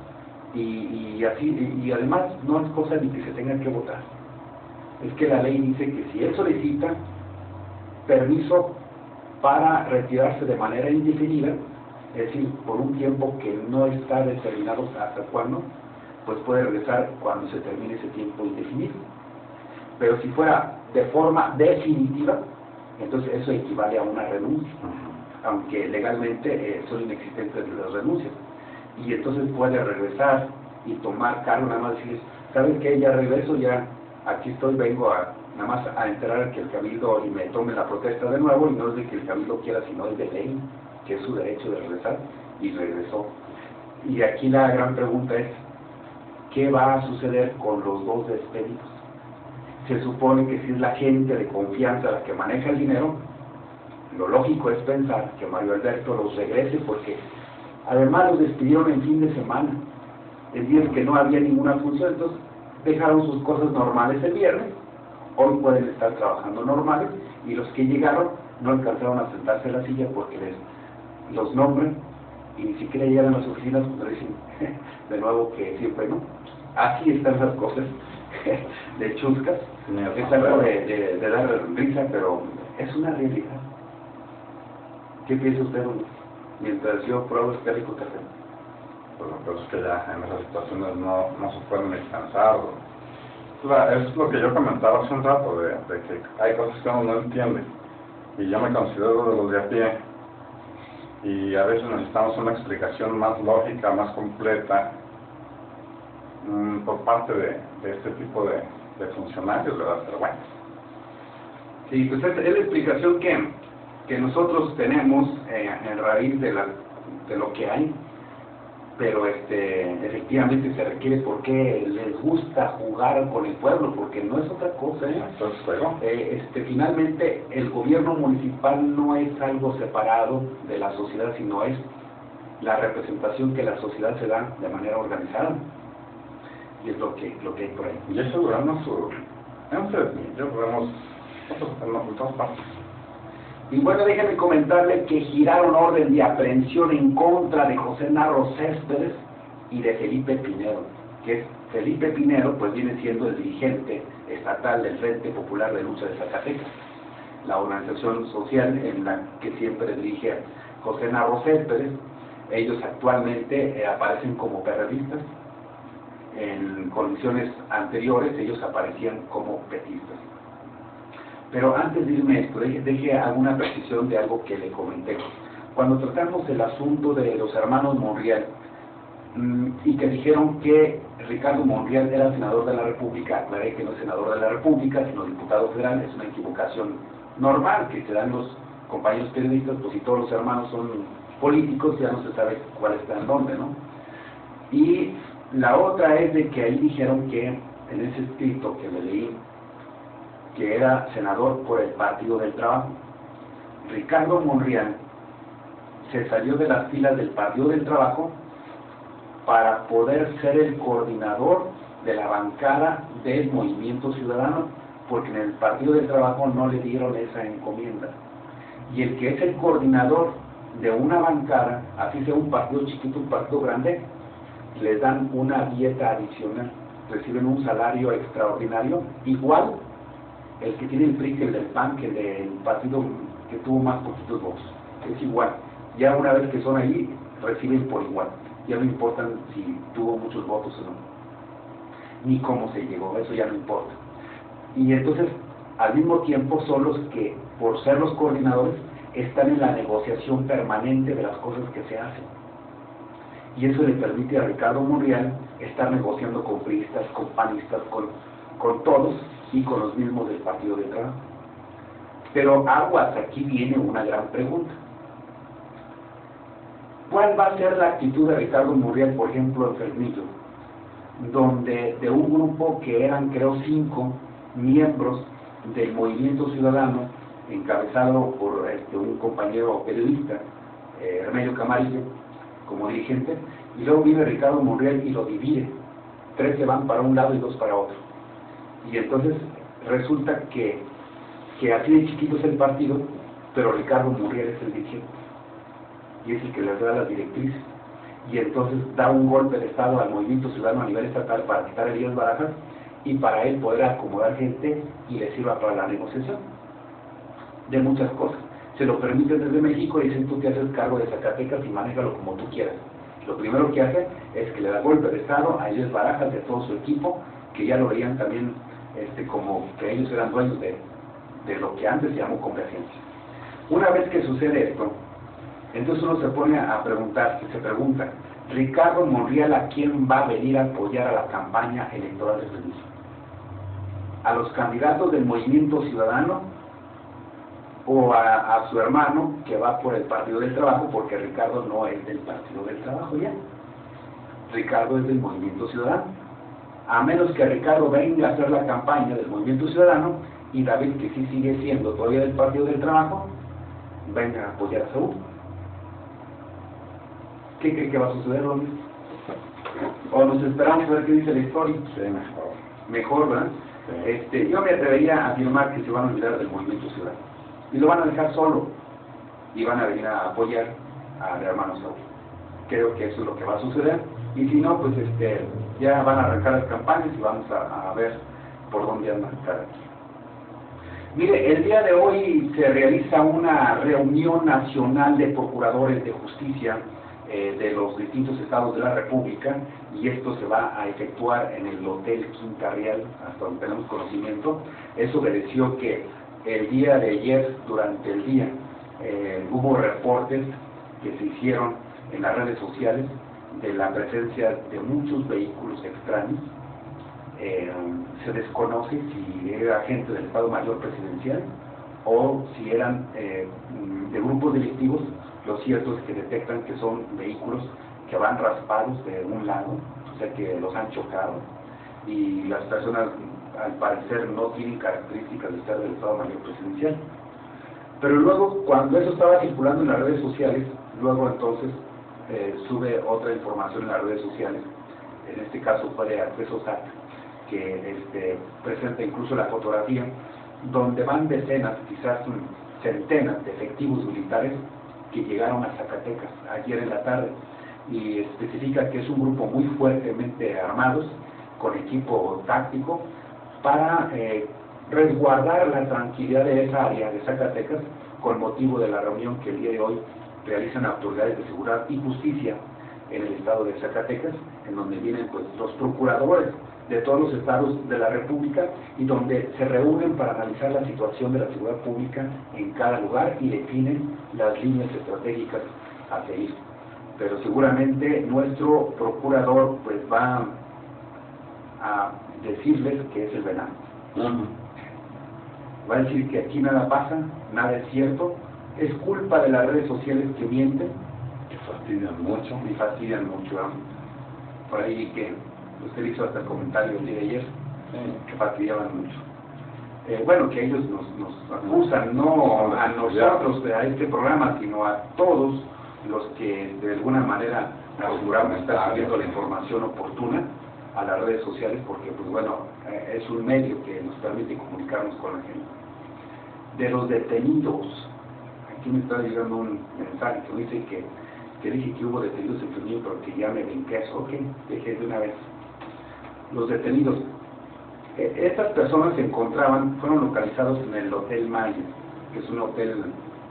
y así, y además no es cosa ni que se tenga que votar. Es que la ley dice que si él solicita permiso para retirarse de manera indefinida, es decir, por un tiempo que no está determinado hasta cuándo, pues puede regresar cuando se termine ese tiempo indefinido. Pero si fuera de forma definitiva, entonces eso equivale a una renuncia, aunque legalmente son inexistentes las renuncias. Y entonces puede regresar y tomar cargo, nada más decir, ¿saben qué? Ya regreso, ya aquí estoy, vengo nada más a enterar que el Cabildo y me tome la protesta de nuevo, y no es de que el Cabildo quiera, sino es de ley, que es su derecho de regresar, y regresó. Y aquí la gran pregunta es, ¿qué va a suceder con los dos despedidos? Se supone que si es la gente de confianza la que maneja el dinero, lo lógico es pensar que Mario Alberto los regrese, porque además los despidieron en fin de semana, es decir, que no había ninguna función, entonces dejaron sus cosas normales el viernes, hoy pueden estar trabajando normales, y los que llegaron no alcanzaron a sentarse en la silla porque los nombran y ni siquiera llegan a las oficinas, pues dicen de nuevo que siempre no. Así están las cosas de chuscas, es algo de dar risa, pero es una realidad. ¿Qué piensa usted, mientras yo pruebo este rico café? Pues lo que es que ya en esas situaciones no se pueden descansar. Es lo que yo comentaba hace un rato, de que hay cosas que uno no entiende, y yo me considero de los de a pie, y a veces necesitamos una explicación más lógica, más completa, por parte de este tipo de funcionarios, ¿verdad? Pero bueno. Sí, pues es la explicación que nosotros tenemos en raíz de lo que hay, pero efectivamente se requiere porque les gusta jugar con el pueblo, porque no es otra cosa, ¿eh? Entonces, juego. Finalmente el gobierno municipal no es algo separado de la sociedad, sino es la representación que la sociedad se da de manera organizada, y es lo que hay por ahí. Y eso duramos, duramos en todas partes. Y bueno, déjenme comentarle que giraron orden de aprehensión en contra de José Narro Céspedes y de Felipe Pinedo, que es Felipe Pinedo, pues viene siendo el dirigente estatal del Frente Popular de Lucha de Zacatecas, la organización social en la que siempre dirige José Narro Céspedes. Ellos actualmente aparecen como periodistas. En condiciones anteriores ellos aparecían como petistas. Pero antes de irme a esto, deje alguna precisión de algo que le comenté. Cuando tratamos el asunto de los hermanos Monreal, y que dijeron que Ricardo Monreal era senador de la República, aclaré que no es senador de la República, sino diputado federal. Es una equivocación normal que se dan los compañeros periodistas, pues si todos los hermanos son políticos, ya no se sabe cuál está en dónde, ¿no? Y la otra es de que ahí dijeron que, en ese escrito que me leí, que era senador por el Partido del Trabajo. Ricardo Monreal se salió de las filas del Partido del Trabajo para poder ser el coordinador de la bancada del Movimiento Ciudadano, porque en el Partido del Trabajo no le dieron esa encomienda. Y el que es el coordinador de una bancada, así sea un partido chiquito, un partido grande, les dan una dieta adicional, reciben un salario extraordinario, igual el que tiene el PRI que el del PAN, que el del partido que tuvo más poquitos votos, es igual. Ya una vez que son ahí, reciben por igual, ya no importa si tuvo muchos votos o no, ni cómo se llegó, eso ya no importa. Y entonces, al mismo tiempo, son los que, por ser los coordinadores, están en la negociación permanente de las cosas que se hacen. Y eso le permite a Ricardo Monreal estar negociando con priistas, con panistas, con todos, y con los mismos del Partido del Trabajo. Pero aguas, aquí viene una gran pregunta. ¿Cuál va a ser la actitud de Ricardo Monreal, por ejemplo, en Fresnillo, donde de un grupo que eran, creo, 5 miembros del Movimiento Ciudadano, encabezado por un compañero periodista, Hermelio Camarillo, como dirigente, y luego viene Ricardo Monreal y lo divide? 3 se van para un lado y 2 para otro. Y entonces resulta que así de chiquito es el partido, pero Ricardo Monreal es el dirigente, y es el que les da las directrices, y entonces da un golpe de Estado al Movimiento Ciudadano a nivel estatal para quitar a Elías Barajas, y para él poder acomodar gente y le sirva para la negociación de muchas cosas. Se lo permiten desde México y dicen: tú te haces cargo de Zacatecas y manéjalo como tú quieras. Lo primero que hace es que le da golpe de Estado a Elías Barajas, de todo su equipo, que ya lo veían también como que ellos eran dueños de lo que antes se llamó complacencia. Una vez que sucede esto, entonces uno se pone a preguntar, se pregunta: ¿Ricardo Monreal a quién va a venir a apoyar a la campaña electoral de Fresnillo? ¿A los candidatos del Movimiento Ciudadano o a su hermano, que va por el Partido del Trabajo? Porque Ricardo no es del Partido del Trabajo ya, Ricardo es del Movimiento Ciudadano. A menos que Ricardo venga a hacer la campaña del Movimiento Ciudadano y David, que sí sigue siendo todavía del Partido del Trabajo, venga a apoyar a Saúl. ¿Qué cree que va a suceder, Luis? ¿O nos esperamos a ver qué dice la historia? Sí, mejor. Mejor, ¿verdad? Sí. Yo me atrevería a afirmar que se van a olvidar del Movimiento Ciudadano y lo van a dejar solo y van a venir a apoyar al hermano Saúl. Creo que eso es lo que va a suceder, y si no, pues ya van a arrancar las campañas y vamos a ver por dónde andan cada quien. Mire, el día de hoy se realiza una reunión nacional de procuradores de justicia de los distintos estados de la República, y esto se va a efectuar en el Hotel Quinta Real, hasta donde tenemos conocimiento. Eso obedeció que el día de ayer, durante el día, hubo reportes que se hicieron en las redes sociales de la presencia de muchos vehículos extraños. Se desconoce si era gente del Estado Mayor Presidencial o si eran de grupos delictivos. Lo cierto es que detectan que son vehículos que van raspados de un lado, o sea que los han chocado, y las personas al parecer no tienen características de ser del Estado Mayor Presidencial. Pero luego, cuando eso estaba circulando en las redes sociales, luego entonces sube otra información en las redes sociales, en este caso fue de Acceso SAT, que presenta incluso la fotografía, donde van decenas, quizás centenas de efectivos militares que llegaron a Zacatecas ayer en la tarde, y especifica que es un grupo muy fuertemente armados, con equipo táctico, para resguardar la tranquilidad de esa área de Zacatecas, con motivo de la reunión que el día de hoy realizan autoridades de seguridad y justicia en el estado de Zacatecas, en donde vienen pues los procuradores de todos los estados de la República y donde se reúnen para analizar la situación de la seguridad pública en cada lugar y definen las líneas estratégicas a seguir. Pero seguramente nuestro procurador pues va a decirles que es el venado. Va a decir que aquí nada pasa, nada es cierto, es culpa de las redes sociales que mienten, Que fastidian mucho. y fastidian mucho. Por ahí que usted hizo hasta el comentario el día de ayer, que fastidiaban mucho. Bueno, que ellos nos acusan, no a nosotros, a este programa, sino a todos los que de alguna manera aseguramos estar subiendo la información oportuna a las redes sociales, porque pues bueno, es un medio que nos permite comunicarnos con la gente. De los detenidos, aquí me está llegando un mensaje que dice que dije que hubo detenidos en Junín, pero que ya me brinqué eso. Ok, dejé de una vez. Los detenidos, estas personas se encontraban, fueron localizados en el Hotel Maya, que es un hotel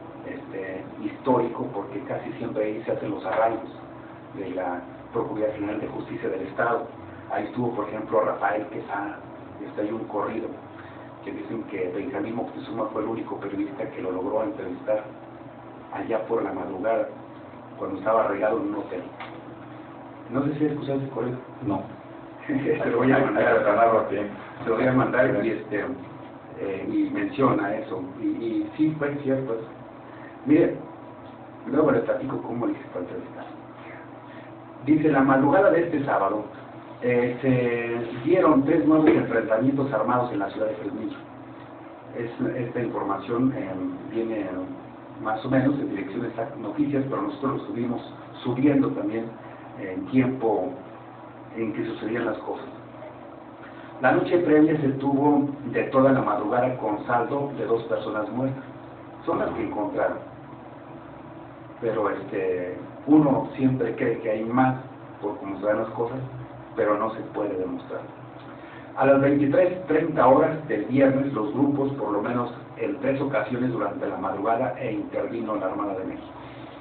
histórico, porque casi siempre ahí se hacen los arraigos de la Procuraduría General de Justicia del Estado. Ahí estuvo, por ejemplo, Rafael Quesada, y está ahí un corrido, que dicen que Benjamín Moctezuma fue el único periodista que lo logró entrevistar allá por la madrugada, cuando estaba regado en un hotel. No sé si has escuchado ese corrido. No. Se lo voy a mandar. Se lo voy a mandar y menciona eso. Y sí, fue cierto. Mire, luego les platico cómo le hice para entrevistar. Dice, la madrugada de este sábado se dieron 3 nuevos enfrentamientos armados en la ciudad de Fresnillo. Esta información viene más o menos en Dirección Exacta Noticias, pero nosotros lo estuvimos subiendo también en tiempo en que sucedían las cosas. La noche previa se tuvo de toda la madrugada con saldo de 2 personas muertas. Son las que encontraron. Pero uno siempre cree que hay más por cómo se dan las cosas, pero no se puede demostrar. A las 23:30 horas del viernes, los grupos, por lo menos en 3 ocasiones durante la madrugada, intervino la Armada de México.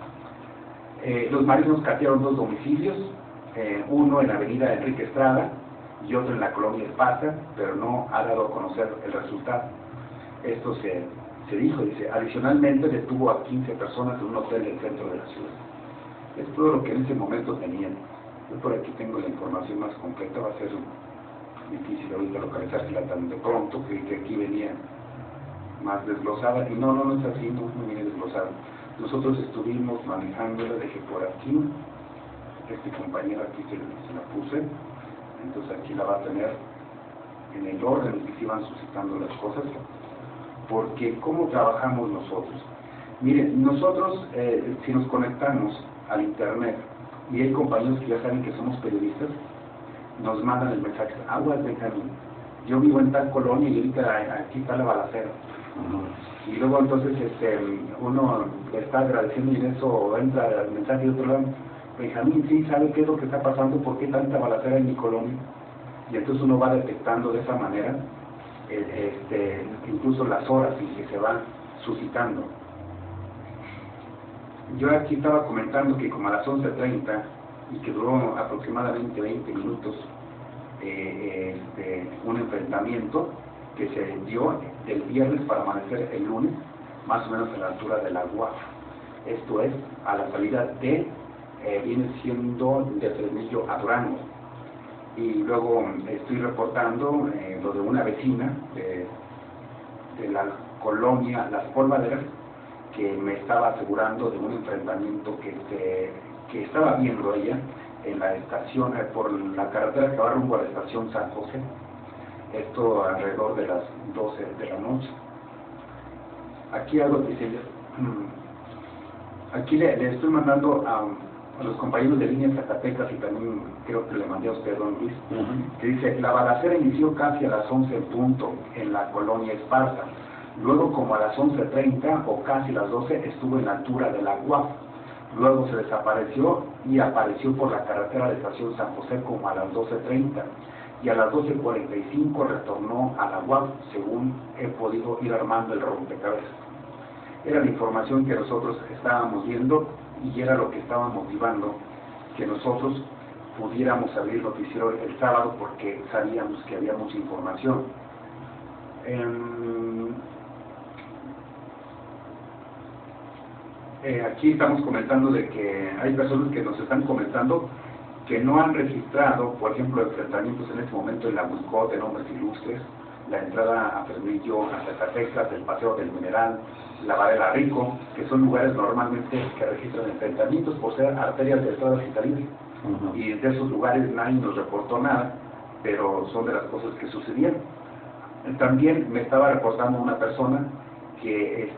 Los marinos catearon 2 domicilios, uno en la avenida Enrique Estrada y otro en la colonia Esparta, pero no ha dado a conocer el resultado. Esto se dijo, dice, adicionalmente detuvo a 15 personas en un hotel del centro de la ciudad. Es todo lo que en ese momento tenían. Yo por aquí tengo la información más completa, va a ser difícil ahorita localizársela tan de pronto, que aquí venía más desglosada, y no es así, no viene desglosada. Nosotros estuvimos manejándola, dejé por aquí, este compañero aquí se la puse, entonces aquí la va a tener en el orden en que se iban suscitando las cosas, porque ¿cómo trabajamos nosotros? Miren, nosotros si nos conectamos al internet, y hay compañeros que ya saben que somos periodistas, nos mandan el mensaje, aguas Benjamín, yo vivo en tal colonia y ahorita aquí está la balacera. Y luego entonces uno está agradeciendo y en eso entra el mensaje de otro lado, Benjamín, sí, ¿sabe qué es lo que está pasando? ¿Por qué tanta balacera en mi colonia? Y entonces uno va detectando de esa manera incluso las horas en que se van suscitando. Yo aquí estaba comentando que como a las 11:30 y que duró aproximadamente 20 minutos un enfrentamiento que se dio del viernes para amanecer el lunes, más o menos a la altura de la UAF. Esto es, a la salida de, viene siendo de Fresnillo a Durango. Y luego estoy reportando lo de una vecina de la colonia Las Polvaderas, que me estaba asegurando de un enfrentamiento que estaba viendo ella en la estación, por la carretera que va rumbo a la estación San José, esto alrededor de las 12 de la noche. Aquí algo que dice, aquí le estoy mandando a los compañeros de línea Zacatecas, y también creo que le mandé a usted, don Luis, que dice: la balacera inició casi a las 11 en punto en la colonia Esparza. Luego, como a las 11:30 o casi las 12, estuvo en la altura de la UAP. Luego se desapareció y apareció por la carretera de estación San José como a las 12:30. Y a las 12:45 retornó a la UAP, según he podido ir armando el rompecabezas. Era la información que nosotros estábamos viendo y era lo que estaba motivando que nosotros pudiéramos abrir el noticiero el sábado, porque sabíamos que había mucha información. Aquí estamos comentando de que hay personas que nos están comentando que no han registrado, por ejemplo, enfrentamientos en este momento en la Buicot de Nombres Ilustres, la entrada a Fresnillo, a Zacatecas, el Paseo del Mineral, la Varela Rico, que son lugares normalmente que registran enfrentamientos por ser arterias de entradas y salidas. Y de esos lugares nadie nos reportó nada, pero son de las cosas que sucedieron. También me estaba reportando una persona que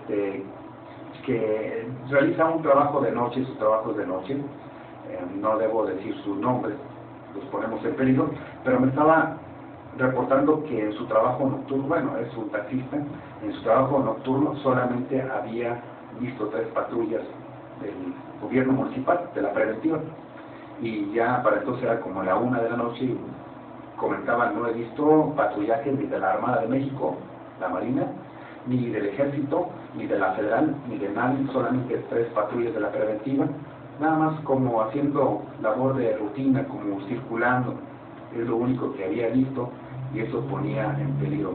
realiza un trabajo de noche, sus trabajos de noche, no debo decir su nombre, los ponemos en peligro, pero me estaba reportando que en su trabajo nocturno, bueno, es un taxista, en su trabajo nocturno solamente había visto 3 patrullas del gobierno municipal, de la preventiva, y ya para entonces era como la 1 de la noche, y comentaban: no he visto patrullaje ni de la Armada de México, la Marina, ni del Ejército, ni de la Federal, ni de nadie, solamente 3 patrullas de la preventiva, nada más como haciendo labor de rutina, como circulando. Es lo único que había visto, y eso ponía en peligro.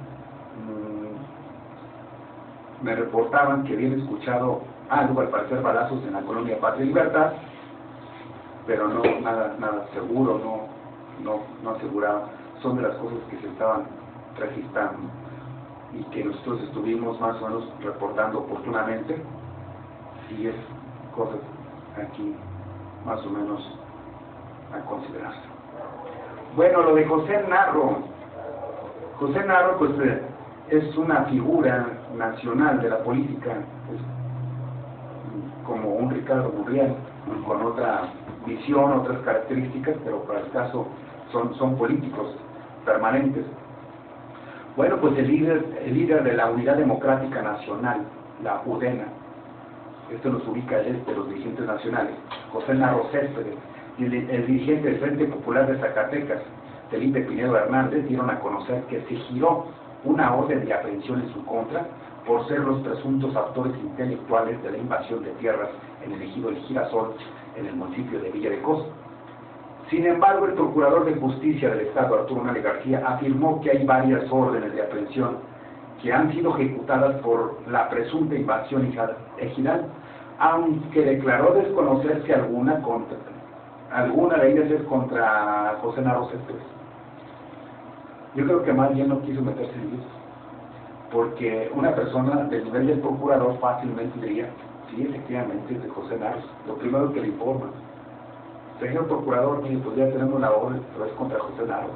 Me reportaban que habían escuchado algo, al parecer balazos en la colonia Patria y Libertad, pero no nada seguro, no aseguraba. Son de las cosas que se estaban registrando y que nosotros estuvimos más o menos reportando oportunamente, y es cosas aquí más o menos a considerarse. Bueno, lo de José Narro. José Narro, pues, es una figura nacional de la política, es como un Ricardo Monreal, con otra visión, otras características, pero para el caso son políticos permanentes. Bueno, pues el líder de la Unidad Democrática Nacional, la UDENA, esto nos ubica los dirigentes nacionales, José Narro Céspedes, y el dirigente del Frente Popular de Zacatecas, Felipe Pinedo Hernández, dieron a conocer que se giró una orden de aprehensión en su contra por ser los presuntos autores intelectuales de la invasión de tierras en el ejido El Girasol, en el municipio de Villa de Costa. Sin embargo, el Procurador de Justicia del Estado, Arturo Nale García, afirmó que hay varias órdenes de aprehensión que han sido ejecutadas por la presunta invasión ejidal, aunque declaró desconocer si alguna de ellas es contra José Narro Céspedes. Yo creo que más bien no quiso meterse en eso, porque una persona del nivel del procurador fácilmente diría: sí, efectivamente es de José Narro. Lo primero que le informa: señor procurador, mire, pues ya tenemos la orden, pero es contra José Narro.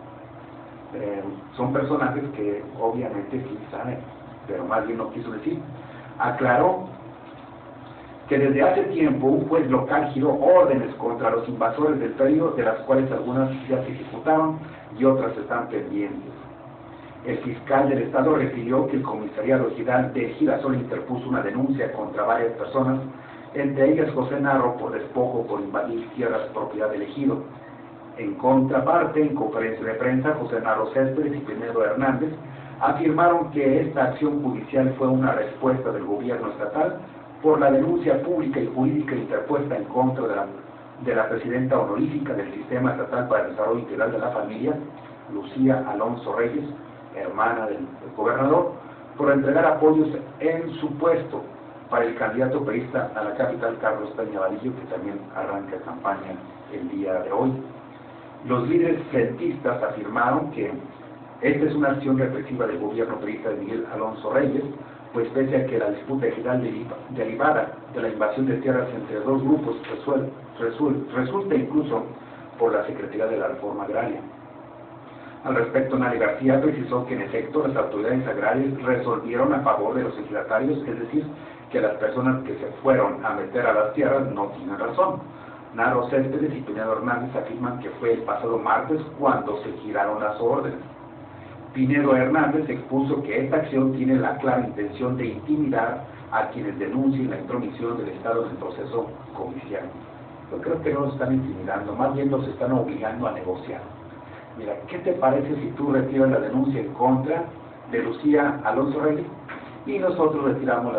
Son personajes que obviamente sí saben, pero más bien no quiso decir. Aclaró que desde hace tiempo un juez local giró órdenes contra los invasores del predio, de las cuales algunas ya se ejecutaron y otras están pendientes. El fiscal del Estado refirió que el comisariado ejidal de Girasol interpuso una denuncia contra varias personas, entre ellas José Narro, por despojo por invadir tierras propiedad del ejido. En contraparte, en conferencia de prensa, José Narro Céspedes y Pinedo Hernández afirmaron que esta acción judicial fue una respuesta del gobierno estatal por la denuncia pública y jurídica interpuesta en contra de la presidenta honorífica del Sistema Estatal para el Desarrollo Integral de la Familia, Lucía Alonso Reyes, hermana del gobernador, por entregar apoyos en su puesto para el candidato priista a la capital, Carlos Peña Vadillo, que también arranca campaña el día de hoy. Los líderes frentistas afirmaron que esta es una acción represiva del gobierno priista de Miguel Alonso Reyes, pues pese a que la disputa ejidal derivada de la invasión de tierras entre dos grupos resulta incluso por la Secretaría de la Reforma Agraria. Al respecto, Nari García precisó que en efecto las autoridades agrarias resolvieron a favor de los ejidatarios, es decir, que las personas que se fueron a meter a las tierras no tienen razón. Naro Céspedes y Pinedo Hernández afirman que fue el pasado martes cuando se giraron las órdenes. Pinedo Hernández expuso que esta acción tiene la clara intención de intimidar a quienes denuncien la intromisión del Estado en el proceso judicial. Yo creo que no los están intimidando, más bien los están obligando a negociar. Mira, ¿qué te parece si tú retiras la denuncia en contra de Lucía Alonso Reyes y nosotros retiramos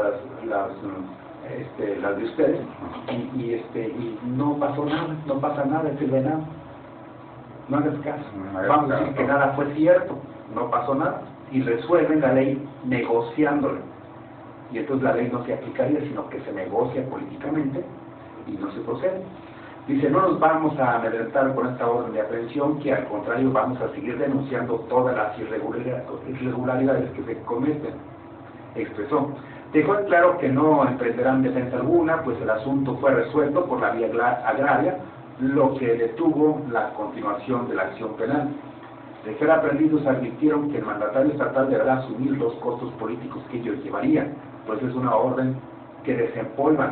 las de ustedes y no pasó nada, no pasa nada, es el venado? No hagas caso. Vamos a decir que nada fue cierto, no pasó nada, y resuelven la ley negociándola. Y entonces la ley no se aplicaría, sino que se negocia políticamente y no se procede. Dice, no nos vamos a amedrentar con esta orden de aprehensión, que al contrario vamos a seguir denunciando todas las irregularidades que se cometen. Expresó. Dejó en claro que no emprenderán defensa alguna, pues el asunto fue resuelto por la vía agraria, lo que detuvo la continuación de la acción penal. De ser aprendidos advirtieron que el mandatario estatal deberá asumir los costos políticos que ellos llevarían, pues es una orden que desempolvan.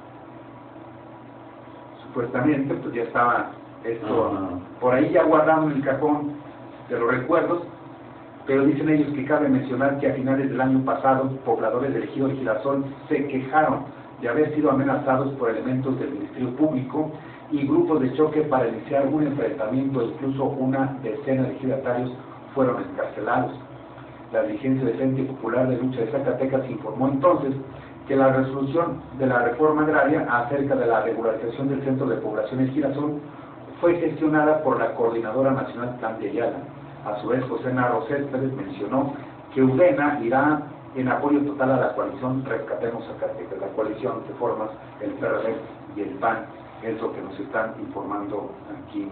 Supuestamente, pues ya estaba esto por ahí ya guardado en el cajón de los recuerdos, pero dicen ellos que cabe mencionar que a finales del año pasado, pobladores del ejido de Girasol se quejaron de haber sido amenazados por elementos del Ministerio Público y grupos de choque para iniciar un enfrentamiento, incluso una decena de ejidatarios fueron encarcelados. La dirigencia del Frente Popular de Lucha de Zacatecas informó entonces que la resolución de la reforma agraria acerca de la regularización del Centro de Población de Girasol fue gestionada por la Coordinadora Nacional Plan de Ayala. A su vez, José Narro Céspedes mencionó que UDENA irá en apoyo total a la coalición Rescatemos Zacatecas, la coalición que forma el PRD y el PAN, es lo que nos están informando aquí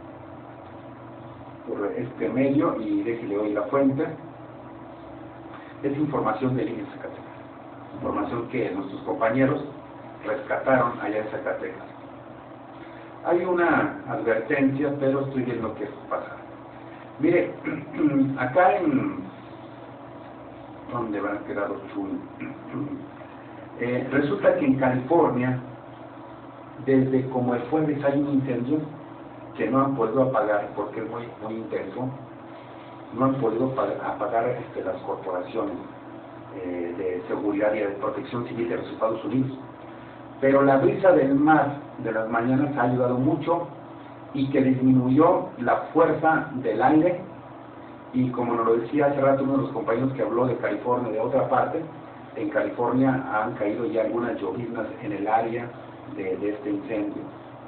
por este medio, y déjele hoy la fuente. Es información de Línea Zacatecas, información que nuestros compañeros rescataron allá en Zacatecas. Hay una advertencia, pero estoy viendo qué pasa. Mire, acá en... ¿dónde van a quedar los chulos? Resulta que en California, desde como el jueves hay un incendio que no han podido apagar porque es muy intenso, no han podido apagar las corporaciones de seguridad y de protección civil de los Estados Unidos. Pero la brisa del mar de las mañanas ha ayudado mucho y que disminuyó la fuerza del aire, y como nos lo decía hace rato uno de los compañeros que habló de California, de otra parte, en California han caído ya algunas lloviznas en el área de este incendio,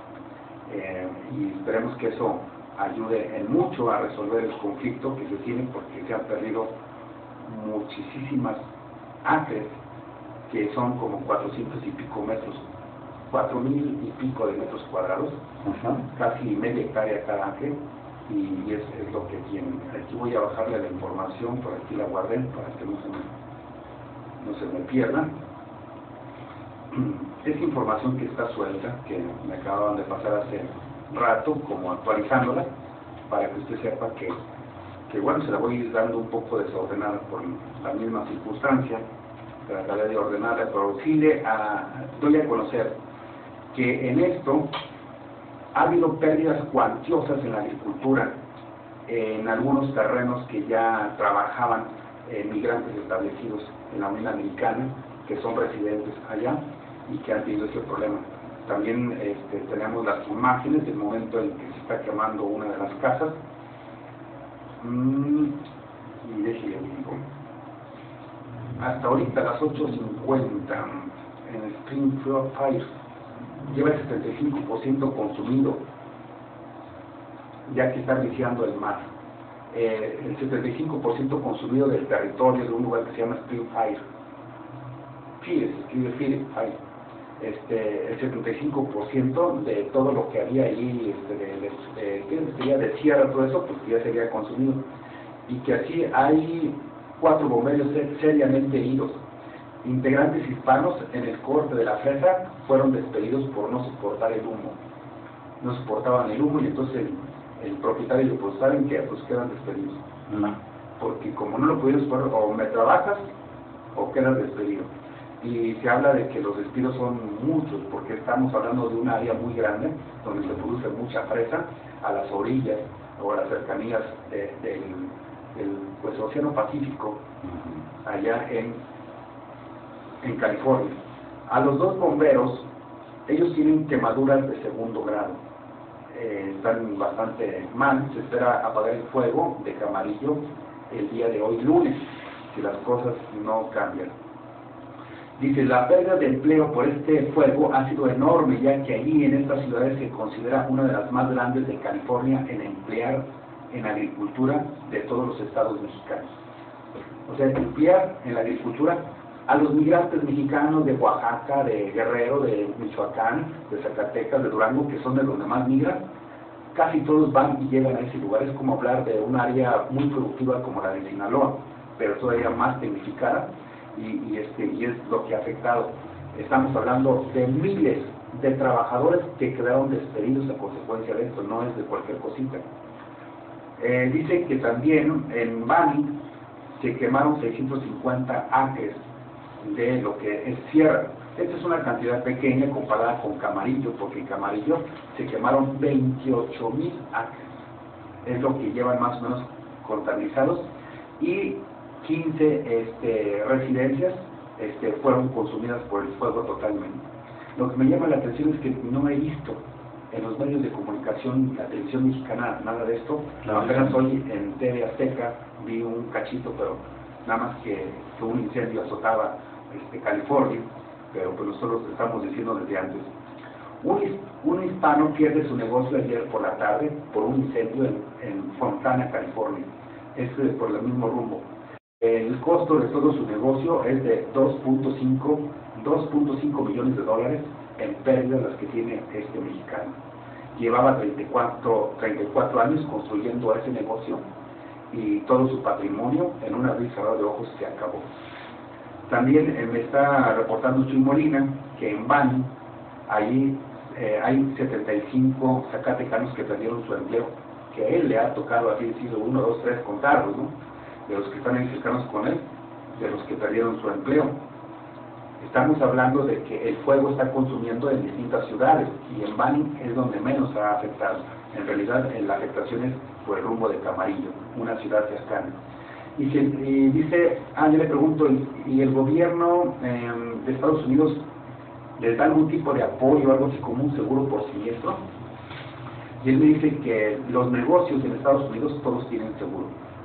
y esperemos que eso ayude en mucho a resolver el conflicto que se tiene, porque se han perdido muchísimas acres, que son como 400 y pico metros, 4,000 y pico de metros cuadrados, casi media hectárea cada acre, y es lo que tienen. Aquí voy a bajarle la información, por aquí la guardé para que no se me pierda. Es información que está suelta, que me acababan de pasar hace rato, como actualizándola, para que usted sepa que bueno, se la voy a ir dando un poco desordenada por la misma circunstancia. Trataré de ordenarla, pero sí doy a conocer que en esto ha habido pérdidas cuantiosas en la agricultura, en algunos terrenos que ya trabajaban migrantes establecidos en la Unión Americana, que son residentes allá y que han tenido ese problema. También tenemos las imágenes del momento en que se está quemando una de las casas. Y déjeme digo, hasta ahorita a las 8:50 en Springfield Fire lleva el 75% consumido, ya que está viciando el mar. El 75% consumido del territorio de un lugar que se llama Springfield Fire, se escribe Fire. El 75% de todo lo que había ahí, de tierra, todo eso, pues ya se había consumido. Y que así hay 4 bomberos seriamente heridos. integrantes hispanos en el corte de la fresa fueron despedidos por no soportar el humo. No soportaban el humo y entonces el propietario dijo, pues ¿saben qué? Pues quedan despedidos. No. Porque como no lo pudieron soportar, o me trabajas o quedas despedido. Y se habla de que los despidos son muchos, porque estamos hablando de un área muy grande, donde se produce mucha fresa, a las orillas o a las cercanías del pues, Océano Pacífico, allá en California. A los dos bomberos, ellos tienen quemaduras de segundo grado. Están bastante mal, se espera apagar el fuego de Camarillo el día de hoy, lunes, si las cosas no cambian. Dice, la pérdida de empleo por este fuego ha sido enorme, ya que allí en estas ciudades se considera una de las más grandes de California en emplear en agricultura de todos los estados mexicanos. O sea, emplear en la agricultura a los migrantes mexicanos de Oaxaca, de Guerrero, de Michoacán, de Zacatecas, de Durango, que son de donde más migran, casi todos van y llegan a ese lugar. Es como hablar de un área muy productiva como la de Sinaloa, pero todavía más tecnificada, y es lo que ha afectado. Estamos hablando de miles de trabajadores que quedaron despedidos a consecuencia de esto, no es de cualquier cosita. Dice que también en Bani se quemaron 650 acres de lo que es sierra. Esta es una cantidad pequeña comparada con Camarillo, porque en Camarillo se quemaron 28,000 acres. Es lo que llevan más o menos contabilizados, y 15 residencias fueron consumidas por el fuego totalmente. Lo que me llama la atención es que no he visto en los medios de comunicación, la televisión mexicana, nada de esto. Apenas hoy en TV Azteca vi un cachito, pero nada más que un incendio azotaba California, pero pues nosotros estamos diciendo desde antes. Un hispano pierde su negocio ayer por la tarde por un incendio en Fontana, California. Es por el mismo rumbo. El costo de todo su negocio es de 2.5 millones de dólares en pérdidas las que tiene este mexicano. Llevaba 34 años construyendo ese negocio y todo su patrimonio en un abrir y cerrar de ojos se acabó. También me está reportando Chuy Molina que en Bani, allí hay 75 zacatecanos que perdieron su empleo, que a él le ha tocado, así decirlo, 1, 2, 3 contarlos, ¿no? De los que están ahí cercanos con él, de los que perdieron su empleo. Estamos hablando de que el fuego está consumiendo en distintas ciudades, y en Bani es donde menos ha afectado. En realidad la afectación es por el rumbo de Camarillo, una ciudad cercana. Y dice, yo le pregunto, ¿y el gobierno de Estados Unidos les da algún tipo de apoyo, algo así como un seguro por siniestro? Y él me dice que los negocios en Estados Unidos todos tienen seguro.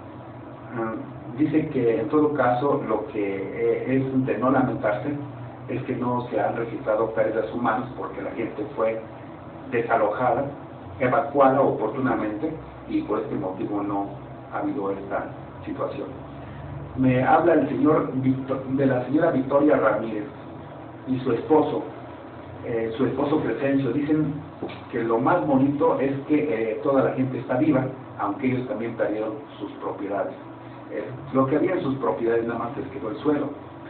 Dice que en todo caso lo que es de no lamentarse es que no se han registrado pérdidas humanas porque la gente fue desalojada, evacuada oportunamente, y por este motivo no ha habido esta situación. Me habla el señor de la señora Victoria Ramírez y su esposo Crescencio. Dicen que lo más bonito es que toda la gente está viva, aunque ellos también perdieron sus propiedades. Lo que había en sus propiedades nada más les quedó el suelo.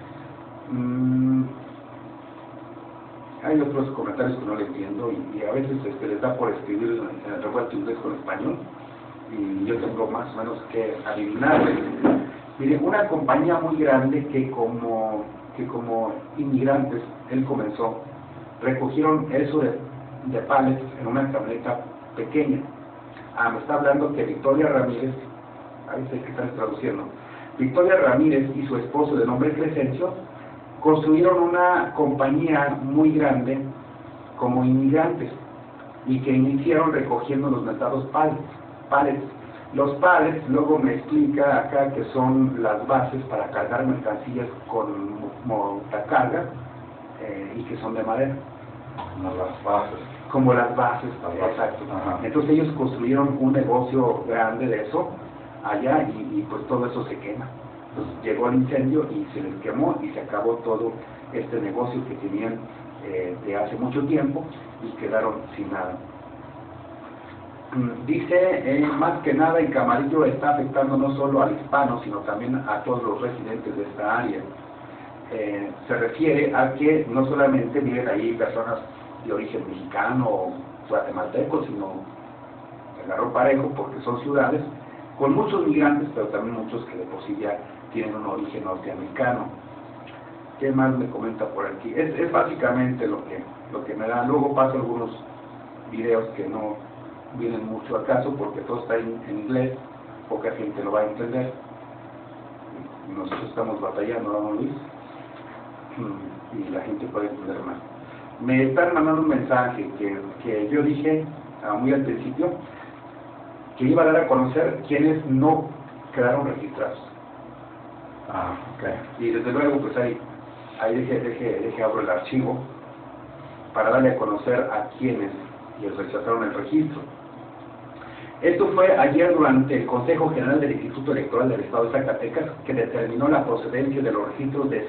Hay otros comentarios que no les entiendo, y a veces les da por escribir en el revuelto inglés con español, y yo tengo más o menos que adivinarles. Mire, una compañía muy grande que como inmigrantes, él comenzó, recogieron eso de pallets en una camioneta pequeña. Me está hablando que Victoria Ramírez, a veces que están traduciendo, Victoria Ramírez y su esposo de nombre Crescencio construyeron una compañía muy grande como inmigrantes, y que iniciaron recogiendo los metados pallets. Los pallets, luego me explica acá que son las bases para cargar mercancías con montacarga, y que son de madera. Como las bases, exacto. Entonces ellos construyeron un negocio grande de eso allá, y pues todo eso se quema. Entonces llegó el incendio y se les quemó, y se acabó todo este negocio que tenían de hace mucho tiempo, y quedaron sin nada. Dice, más que nada en Camarillo está afectando no solo al hispano, sino también a todos los residentes de esta área. se refiere a que no solamente viven ahí personas de origen mexicano o guatemalteco, sino se agarró parejo porque son ciudades con muchos migrantes, pero también muchos que de por sí ya tienen un origen norteamericano. ¿Qué más me comenta por aquí? Es básicamente lo que me da. Luego paso algunos videos que no vienen mucho al caso porque todo está en inglés, poca gente lo va a entender. Nosotros estamos batallando, ¿no, Luis? Y la gente puede entender más. Me están mandando un mensaje que yo dije muy al principio que iba a dar a conocer quienes no quedaron registrados. Okay. Y desde luego, pues ahí abro el archivo para darle a conocer a quienes les rechazaron el registro. Esto fue ayer durante el Consejo General del Instituto Electoral del Estado de Zacatecas, que determinó la procedencia de los registros de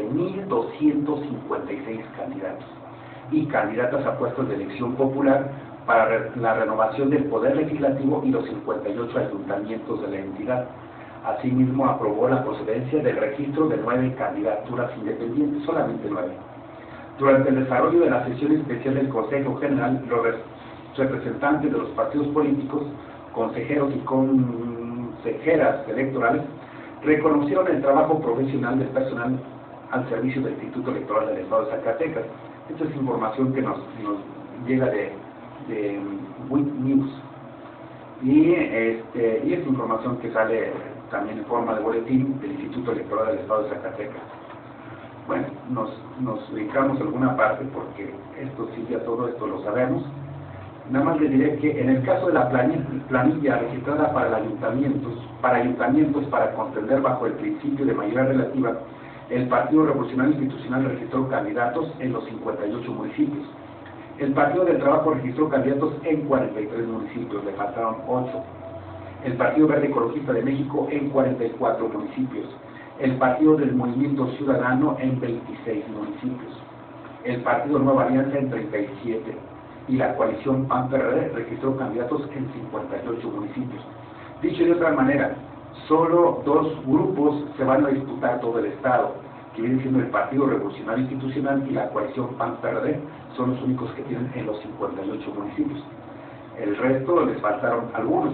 7.256 candidatos y candidatas a puestos de elección popular para la renovación del Poder Legislativo y los 58 ayuntamientos de la entidad. Asimismo, aprobó la procedencia del registro de 9 candidaturas independientes, solamente 9. Durante el desarrollo de la sesión especial del Consejo General, los representantes de los partidos políticos, consejeros y consejeras electorales reconocieron el trabajo profesional del personal al servicio del Instituto Electoral del Estado de Zacatecas. Esta es información que nos llega de WIT News y es información que sale también en forma de boletín del Instituto Electoral del Estado de Zacatecas. Bueno, nos dedicamos a alguna parte porque esto sí, ya todo esto lo sabemos. Nada más les diré que en el caso de la planilla registrada para ayuntamientos para contender bajo el principio de mayoría relativa, el Partido Revolucionario Institucional registró candidatos en los 58 municipios. El Partido del Trabajo registró candidatos en 43 municipios, le faltaron 8. El Partido Verde Ecologista de México en 44 municipios. El Partido del Movimiento Ciudadano en 26 municipios. El Partido Nueva Alianza en 37. Y la coalición PAN-PRD registró candidatos en 58 municipios. Dicho de otra manera, solo 2 grupos se van a disputar todo el Estado, que viene siendo el Partido Revolucionario Institucional y la coalición PAN-PRD, son los únicos que tienen en los 58 municipios. El resto les faltaron algunos.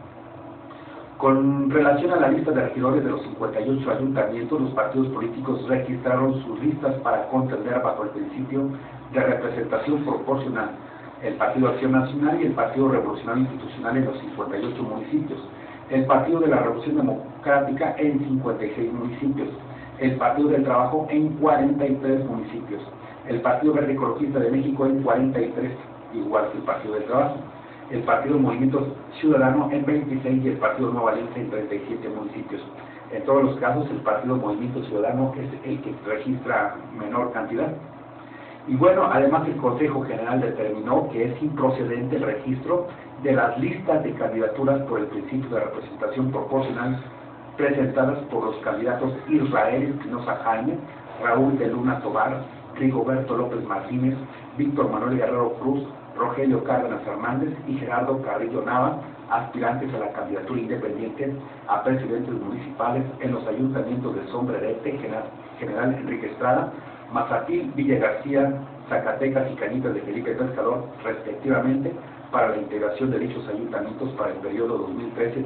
Con relación a la lista de regidores de los 58 ayuntamientos, los partidos políticos registraron sus listas para contender bajo el principio de representación proporcional. El Partido Acción Nacional y el Partido Revolucionario Institucional en los 58 municipios. El Partido de la Revolución Democrática en 56 municipios. El Partido del Trabajo en 43 municipios. El Partido Verde Ecologista de México en 43, igual que el Partido del Trabajo. El Partido Movimiento Ciudadano en 26 y el Partido Nueva Alianza en 37 municipios. En todos los casos, el Partido Movimiento Ciudadano es el que registra menor cantidad. Y bueno, además el Consejo General determinó que es improcedente el registro de las listas de candidaturas por el principio de representación proporcional presentadas por los candidatos Israel Espinosa Jaime, Raúl de Luna Tobar, Rigoberto López Martínez, Víctor Manuel Guerrero Cruz, Rogelio Cárdenas Hernández y Gerardo Carrillo Nava, aspirantes a la candidatura independiente a presidentes municipales en los ayuntamientos de Sombrerete, General Enrique Estrada, Mazatil, Villa García, Zacatecas y Cañitas de Felipe Pescador, respectivamente, para la integración de dichos ayuntamientos para el periodo 2013-2016.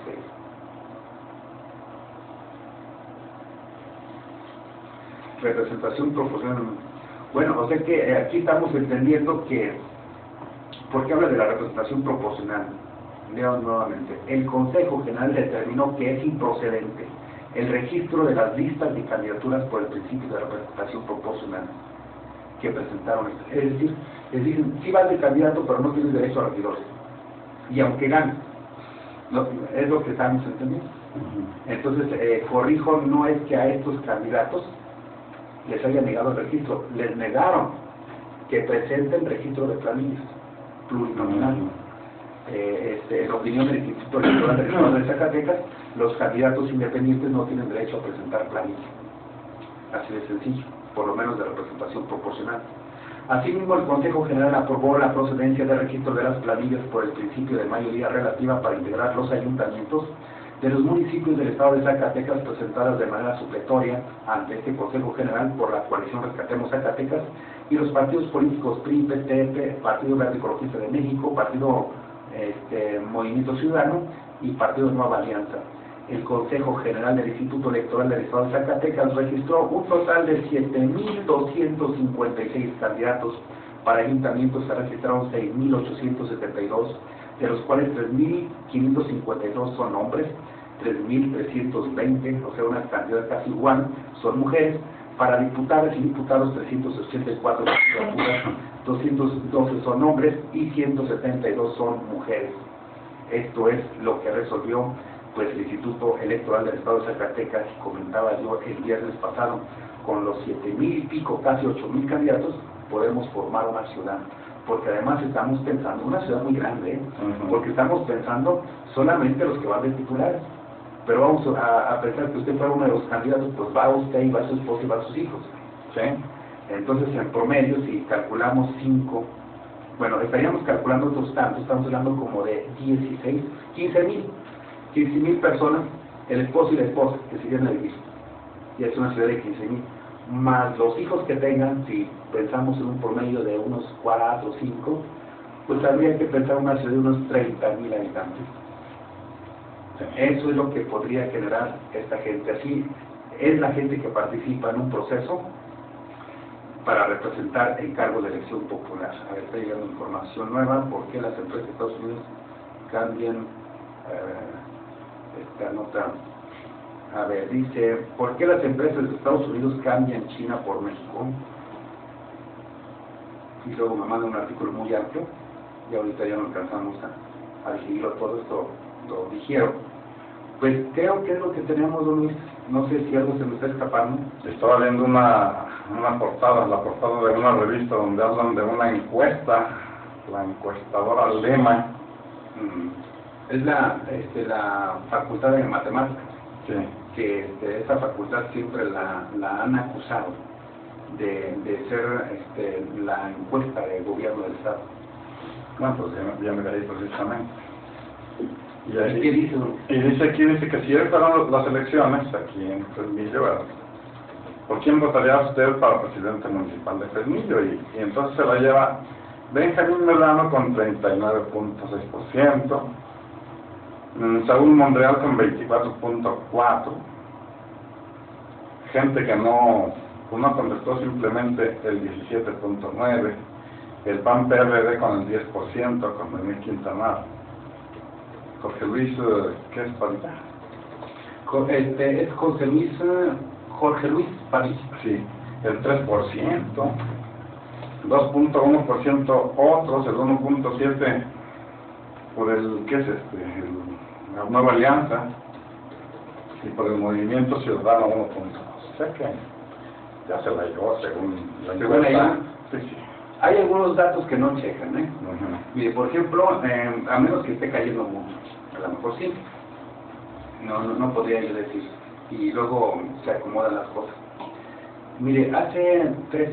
Representación proporcional. Bueno, o sea que aquí estamos entendiendo que, ¿por qué habla de la representación proporcional? Leo nuevamente. El Consejo General determinó que es improcedente el registro de las listas de candidaturas por el principio de representación proporcional que presentaron. Es decir, sí vas de candidato, pero no tienes derecho a regidores. Y aunque ganes, es lo que estamos entendiendo. Entonces, corrijo, no es que a estos candidatos les haya negado el registro, les negaron que presenten registro de planillas plurinominal. En opinión del Instituto Electoral del Estado de Zacatecas, los candidatos independientes no tienen derecho a presentar planilla. Así de sencillo, por lo menos de representación proporcional. Asimismo, el Consejo General aprobó la procedencia de registro de las planillas por el principio de mayoría relativa para integrar los ayuntamientos de los municipios del estado de Zacatecas presentadas de manera supletoria ante este Consejo General por la coalición Rescatemos Zacatecas y los partidos políticos PRI, PTP, Partido Verde Ecologista de México, Partido Movimiento Ciudadano y Partido Nueva Alianza. El Consejo General del Instituto Electoral del Estado de Zacatecas registró un total de 7.256 candidatos. Para ayuntamientos se registraron 6.872, de los cuales 3.552 son hombres, 3.320, o sea, una cantidad casi igual, son mujeres. Para diputadas y diputados, 384 candidaturas, 212 son hombres y 172 son mujeres. Esto es lo que resolvió pues el Instituto Electoral del Estado de Zacatecas. Comentaba yo el viernes pasado, con los 7.000 y pico, casi 8.000 candidatos, podemos formar una ciudad, porque además estamos pensando, una ciudad muy grande, porque estamos pensando solamente los que van de titulares, pero vamos a pensar que usted fuera uno de los candidatos, pues va usted y va su esposa y va sus hijos, ¿sí? Entonces en promedio, si calculamos 5, bueno, estaríamos calculando otros tantos, estamos hablando como de 15.000 personas, el esposo y la esposa que se irían a vivir, y es una ciudad de 15.000, más los hijos que tengan, si pensamos en un promedio de unos 4 o 5, pues habría que pensar en una ciudad de unos 30.000 habitantes. Eso es lo que podría generar esta gente. Así es la gente que participa en un proceso para representar el cargo de elección popular. A ver, está llegando información nueva. ¿Por qué las empresas de Estados Unidos cambian esta nota? A ver, dice, ¿por qué las empresas de Estados Unidos cambian China por México? Y luego me manda un artículo muy amplio, y ahorita ya no alcanzamos a digerirlo todo esto, lo dijeron. Pues creo que es lo que tenemos, don Luis. No sé si algo se me está escapando. Estaba viendo una portada, la portada de una revista donde hablan de una encuesta, la encuestadora Lema. Es la facultad de matemáticas. Sí. Que esa facultad siempre la han acusado de ser la encuesta de gobierno del Estado. Bueno, pues ya me caí precisamente. ¿Y qué dice? Y dice aquí, que si fueran las elecciones, aquí en Fresnillo, ¿verdad? ¿Por quién votaría usted para presidente municipal de Fresnillo? Y entonces se la lleva Benjamín Medrano con 39.6%, Saúl Monreal con 24.4%, gente que no contestó simplemente el 17.9%, el PAN PRD con el 10%, con Daniel Quintanar. Jorge Luis, ¿qué es Padilla? Es Jorge Luis Padilla. Sí, el 3%, 2.1% otros, el 1.7% por el, ¿qué es la Nueva Alianza, y por el Movimiento Ciudadano 1.2%. O sea que ya se la llevó según la encuesta. Sí, sí. Hay algunos datos que no checan, ¿eh? Mire, por ejemplo, a menos que esté cayendo mucho, a lo mejor sí, no podría yo decir, y luego se acomodan las cosas. Mire, hace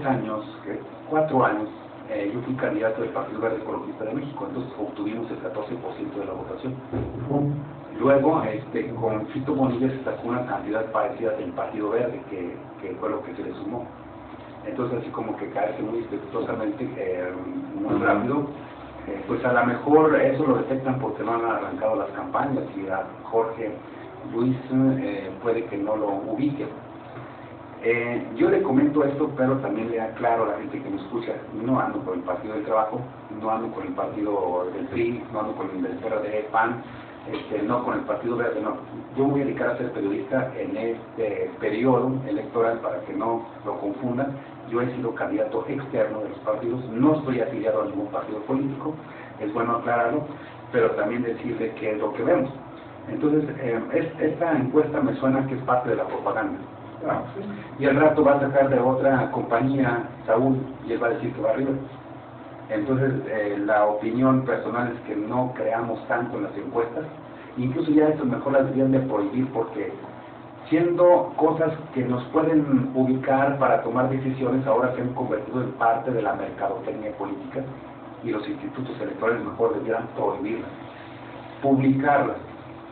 4 años, yo fui candidato del Partido Verde Ecologista de México, entonces obtuvimos el 14% de la votación. Luego, con Fito Bonilla se sacó una cantidad parecida del Partido Verde, que fue lo que se le sumó. Entonces, así como que caerse muy estrepitosamente, muy rápido, pues a lo mejor eso lo detectan porque no han arrancado las campañas, y a Jorge Luis puede que no lo ubique. Yo le comento esto, pero también le aclaro a la gente que me escucha: no ando con el Partido del Trabajo, no ando con el Partido del PRI, no ando con el del PRD, PAN, no con el Partido Verde, no. Yo me voy a dedicar a ser periodista en este periodo electoral para que no lo confundan. Yo he sido candidato externo de los partidos, no estoy afiliado a ningún partido político, es bueno aclararlo, pero también decirle qué es lo que vemos. Entonces, esta encuesta me suena que es parte de la propaganda. Y al rato va a sacar de otra compañía Saúl y él va a decir que va arriba. Entonces, la opinión personal es que no creamos tanto en las encuestas. Incluso ya esto mejor las deberían de prohibir, porque siendo cosas que nos pueden ubicar para tomar decisiones, ahora se han convertido en parte de la mercadotecnia política, y los institutos electorales mejor debieran prohibirlas, publicarlas.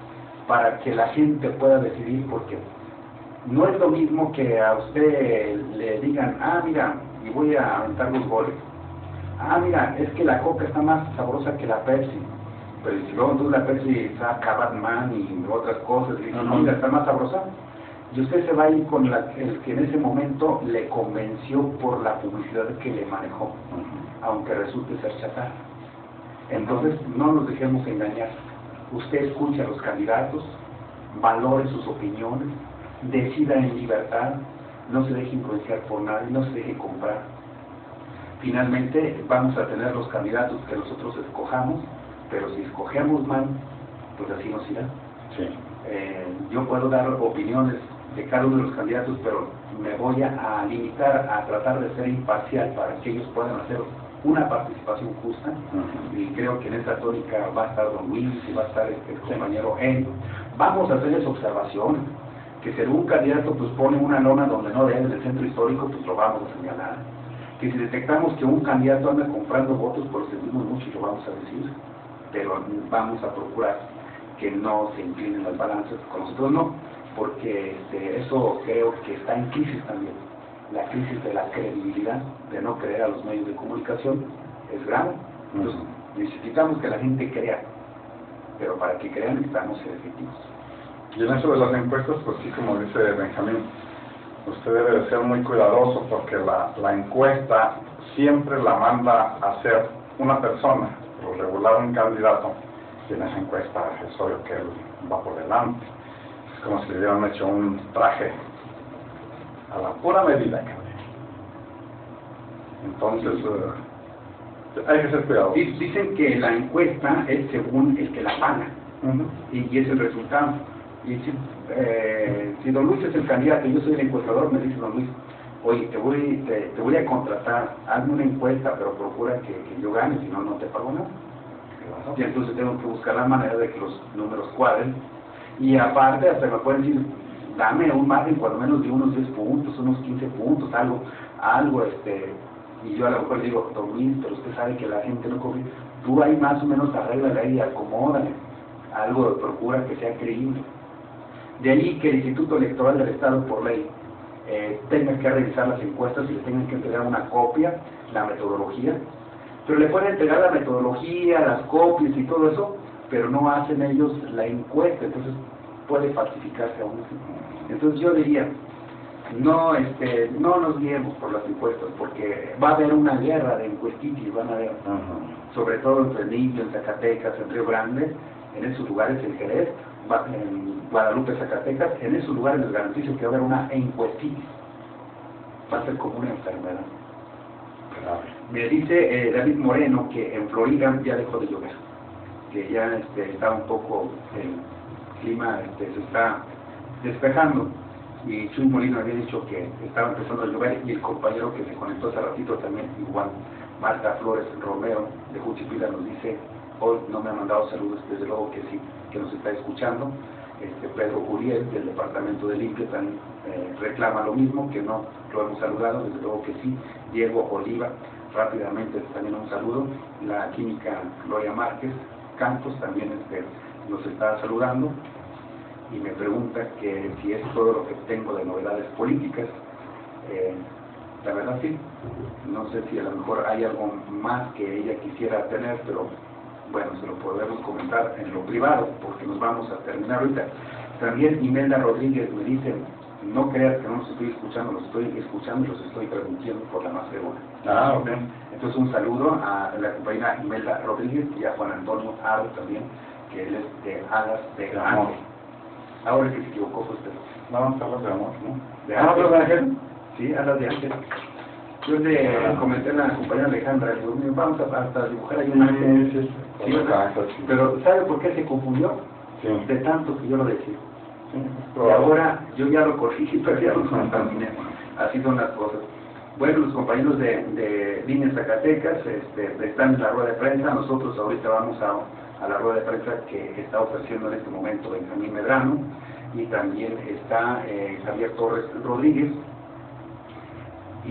para que la gente pueda decidir, porque no es lo mismo que a usted le digan, mira, y voy a aventar los goles. Mira, es que la Coca está más sabrosa que la Pepsi. Pero si luego entonces la Pepsi saca Batman y otras cosas, y dice, no, mira, está más sabrosa. Y usted se va a ir con el que en ese momento le convenció por la publicidad que le manejó, aunque resulte ser chatarra. Entonces, no nos dejemos engañar. Usted escucha a los candidatos, valore sus opiniones, decida en libertad, no se deje influenciar por nadie, no se deje comprar. Finalmente, vamos a tener los candidatos que nosotros escojamos, pero si escogemos mal, pues así nos irá. Sí. Yo puedo dar opiniones de cada uno de los candidatos, pero me voy a limitar a tratar de ser imparcial para que ellos puedan hacer una participación justa, y creo que en esta tónica va a estar don Luis y va a estar el compañero Henry. Vamos a hacerles observaciones, que si algún candidato pues pone una lona donde no debe en el centro histórico, pues lo vamos a señalar. Que si detectamos que un candidato anda comprando votos, pues lo sentimos mucho y lo vamos a decir, pero vamos a procurar que no se inclinen las balanzas, con nosotros no, porque eso creo que está en crisis también. La crisis de la credibilidad, de no creer a los medios de comunicación, es grave. Entonces, necesitamos que la gente crea, pero para que crean necesitamos ser efectivos. Y en eso de las encuestas, pues sí, como dice Benjamín, usted debe de ser muy cuidadoso, porque la encuesta siempre la manda a hacer una persona, por lo regular un candidato, y en esa encuesta es obvio que él va por delante. Es como si le hubieran hecho un traje a la pura medida, entonces hay que ser cuidadosos. Dicen que la encuesta es según el que la paga, y es el resultado. Y si don Luis es el candidato y yo soy el encuestador, me dice don Luis, oye, te voy a contratar, hazme una encuesta, pero procura que yo gane, si no, no te pago nada. Y entonces tengo que buscar la manera de que los números cuadren, y aparte hasta me pueden decir, dame un margen cuando menos de unos 10 puntos, unos 15 puntos, algo, y yo a lo mejor le digo, don Luis, pero usted sabe que la gente no confía, tú ahí más o menos arregla y acomódale, algo procura que sea creíble. De ahí que el Instituto Electoral del Estado, por ley, tenga que revisar las encuestas y le tengan que entregar una copia, la metodología, pero le pueden entregar la metodología, las copias y todo eso, pero no hacen ellos la encuesta, entonces puede falsificarse aún así. Entonces yo diría, no nos guiemos por las encuestas, porque va a haber una guerra de encuestitis, van a haber, sobre todo en Fresnillo, en Zacatecas, en Río Grande, en esos lugares, en Jerez, en Guadalupe, Zacatecas, en esos lugares les garantizo que va a haber una encuestitis, va a ser como una enfermedad. Me dice David Moreno que en Florida ya dejó de llover, que ya está un poco, el clima se está despejando, y Chuy Molina había dicho que estaba empezando a llover, y el compañero que se conectó hace ratito también, igual, Marta Flores Romero de Juchipila, nos dice, hoy no me ha mandado saludos, desde luego que sí, que nos está escuchando. Pedro Uriel del Departamento de Limpia también reclama lo mismo, que no lo hemos saludado, desde luego que sí. Diego Oliva, rápidamente también un saludo. La química Gloria Márquez Campos también nos está saludando y me pregunta que si es todo lo que tengo de novedades políticas. La verdad sí, no sé si a lo mejor hay algo más que ella quisiera tener, pero bueno, se lo podemos comentar en lo privado, porque nos vamos a terminar ahorita. También Imelda Rodríguez me dice, no creas que no los estoy escuchando, los estoy escuchando y los estoy transmitiendo por la más segura. Ok. Entonces un saludo a la compañera Imelda Rodríguez y a Juan Antonio Aro también, que él es de Alas de Ángel. Ahora el que se equivocó fue usted. No, Alas de Amor, ¿no? ¿De Ángel? ¿De Ángel? Sí, Alas de Ángel. Yo le comenté a la compañera Alejandra, digo, vamos hasta dibujar ahí un ángel. Sí, pero ¿sabe por qué se confundió? Sí. De tanto que yo lo decía. Sí. Y ahora yo ya lo corrigí, pero ya lo contaminé. Así son las cosas. Bueno, los compañeros de Línea Zacatecas están en la rueda de prensa. Nosotros ahorita vamos a la rueda de prensa que está ofreciendo en este momento Benjamín Medrano, y también está Javier Torres Rodríguez,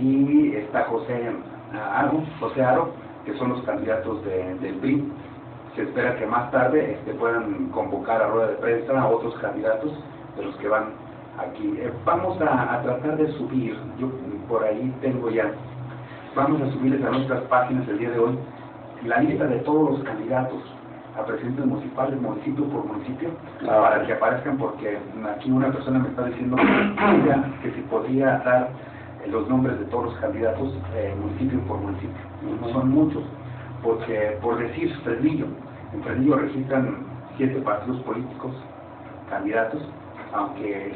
y está José Aro, que son los candidatos del PRI. se espera que más tarde puedan convocar a rueda de prensa a otros candidatos de los que van aquí. Vamos a tratar de subir, yo por ahí tengo ya, vamos a subirles a nuestras páginas el día de hoy la lista de todos los candidatos a presidentes municipales, municipio por municipio, para que aparezcan, porque aquí una persona me está diciendo que si podría dar los nombres de todos los candidatos municipio por municipio. Son muchos, porque por decir Fresnillo, en Fresnillo registran 7 partidos políticos candidatos, aunque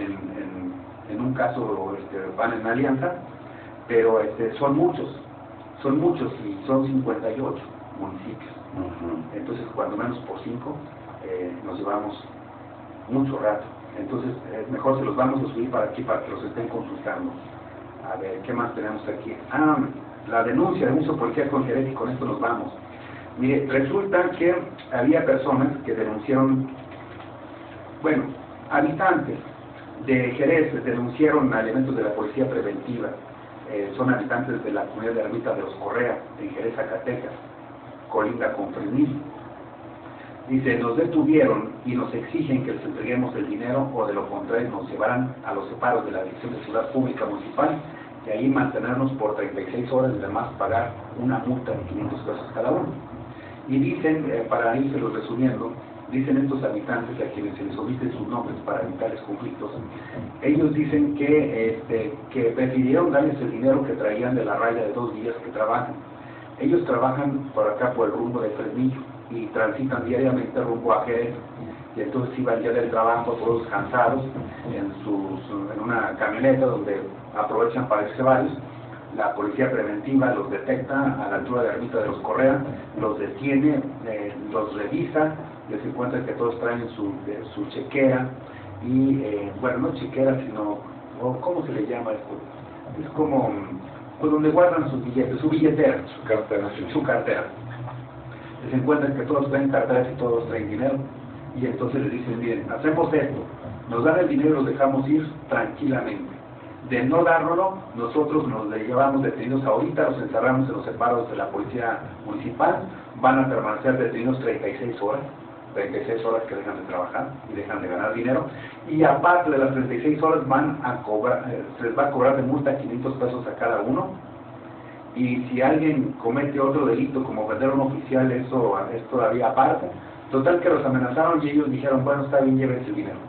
en un caso van en alianza, pero son muchos y son 58 municipios. Entonces, cuando menos por 5, nos llevamos mucho rato. Entonces, mejor se los vamos a subir para aquí, para que los estén consultando. A ver, ¿qué más tenemos aquí? La denuncia de uso policial con Jerez, y con esto nos vamos. Mire, resulta que había personas que denunciaron, bueno, habitantes de Jerez denunciaron a elementos de la policía preventiva. Son habitantes de la comunidad de Ermita de los Correa, en Jerez, Zacatecas, colinda con Fresnillo. Dice, nos detuvieron y nos exigen que les entreguemos el dinero, o de lo contrario nos llevarán a los separos de la Dirección de Seguridad Pública Municipal, y ahí mantenernos por 36 horas y además pagar una multa de 500 pesos cada uno. Y dicen, para irse los resumiendo, dicen estos habitantes a quienes se les omiten sus nombres para evitarles conflictos, ellos dicen que prefirieron darles el dinero que traían de la raya de 2 días que trabajan. Ellos trabajan por acá por el rumbo de Fresnillo y transitan diariamente rumbo a Jerez, y entonces iban ya del trabajo todos cansados en una camioneta donde aprovechan para irse varios. La policía preventiva los detecta a la altura de la Ermita de los Correa, los detiene, los revisa, les encuentra que todos traen su chequera, y bueno, no chequera, sino, ¿cómo se le llama esto? Es como, pues donde guardan sus billetes, su billetera, su cartera. Les encuentran que todos traen carteras y todos traen dinero, y entonces les dicen, miren, hacemos esto, nos dan el dinero y los dejamos ir tranquilamente. De no dárnoslo, nosotros nos llevamos detenidos ahorita, los encerramos en los separos de la policía municipal, van a permanecer detenidos 36 horas que dejan de trabajar y dejan de ganar dinero, y aparte de las 36 horas van a cobrar, se les va a cobrar de multa 500 pesos a cada uno, y si alguien comete otro delito como vender un oficial, eso es todavía aparte. Total que los amenazaron y ellos dijeron, bueno, está bien, llévense el dinero.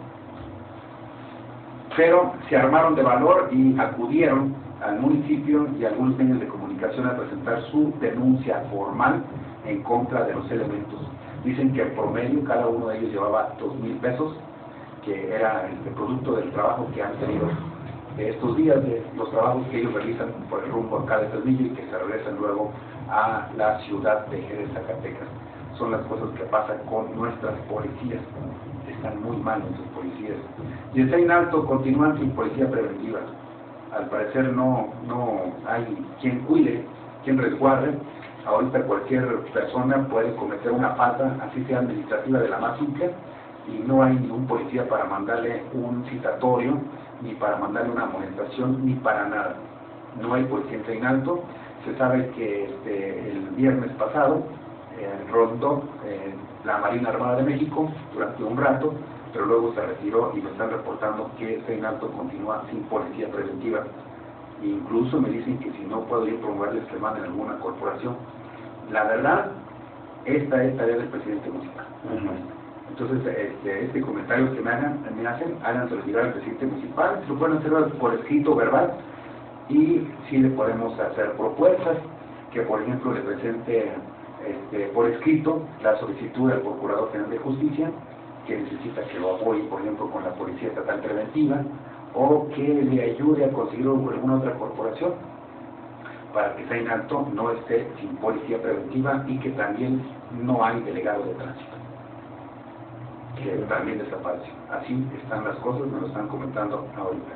Pero se armaron de valor y acudieron al municipio y a algunos medios de comunicación a presentar su denuncia formal en contra de los elementos. Dicen que en promedio cada uno de ellos llevaba 2,000 pesos, que era el producto del trabajo que han tenido de estos días, de los trabajos que ellos realizan por el rumbo acá de Fresnillo y que se regresan luego a la ciudad de Jerez, Zacatecas. Son las cosas que pasan con nuestras policías. Están muy mal nuestros policías. Y en Saín Alto continúan sin policía preventiva. Al parecer no hay quien cuide, quien resguarde. Ahorita cualquier persona puede cometer una falta, así sea administrativa, de la más simple, y no hay ningún policía para mandarle un citatorio, ni para mandarle una amonestación, ni para nada. No hay policía en Saín Alto. Se sabe que el viernes pasado rondó la Marina Armada de México durante un rato, pero luego se retiró, y me están reportando que Saín Alto continúa sin policía preventiva. Incluso me dicen que si no puedo ir a promoverles que manden alguna corporación. La verdad, esta es tarea del presidente municipal. Entonces, este comentario que me hacen, háganselo llegar al presidente municipal. Se lo pueden hacer por escrito, verbal, y sí le podemos hacer propuestas, que por ejemplo le presente por escrito la solicitud del Procurador General de Justicia, que necesita que lo apoye, por ejemplo, con la Policía Estatal Preventiva, o que le ayude a conseguir alguna otra corporación, para que Saín Alto no esté sin policía preventiva, y que también no hay delegado de tránsito, que también desapareció. Así están las cosas, me lo están comentando ahorita.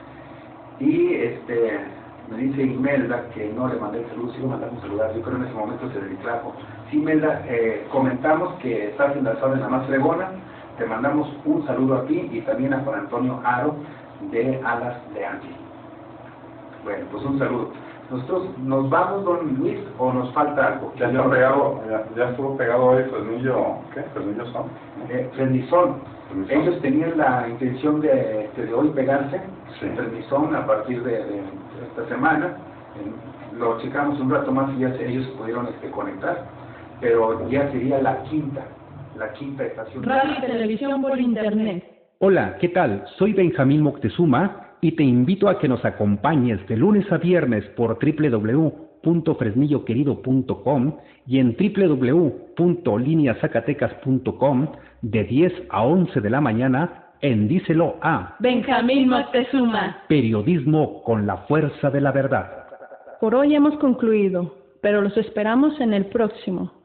Y me dice Imelda que no le mandé el saludo, sí lo mandamos a saludar, yo creo en ese momento se le distrajo. Sí, Imelda, comentamos que estás enlazado en la más fregona, te mandamos un saludo a ti y también a Juan Antonio Aro de Alas de Ángel. Bueno, pues un saludo. Nosotros nos vamos, don Luis, o nos falta algo. Ya está pegado, ya estuvo pegado hoy Fresnillo, ¿qué? Fresnillo son. Fresnizón. Ellos tenían la intención de hoy pegarse, Sí. Fresnizón, a partir de esta semana. Lo checamos un rato más y ya ellos se pudieron conectar, pero ya sería la quinta estación. Radio y televisión por internet. Hola, ¿qué tal? Soy Benjamín Moctezuma y te invito a que nos acompañes de lunes a viernes por www.fresnilloquerido.com y en www.lineazacatecas.com de 10 a 11 de la mañana en Díselo a Benjamín Moctezuma. Periodismo con la fuerza de la verdad. Por hoy hemos concluido, pero los esperamos en el próximo.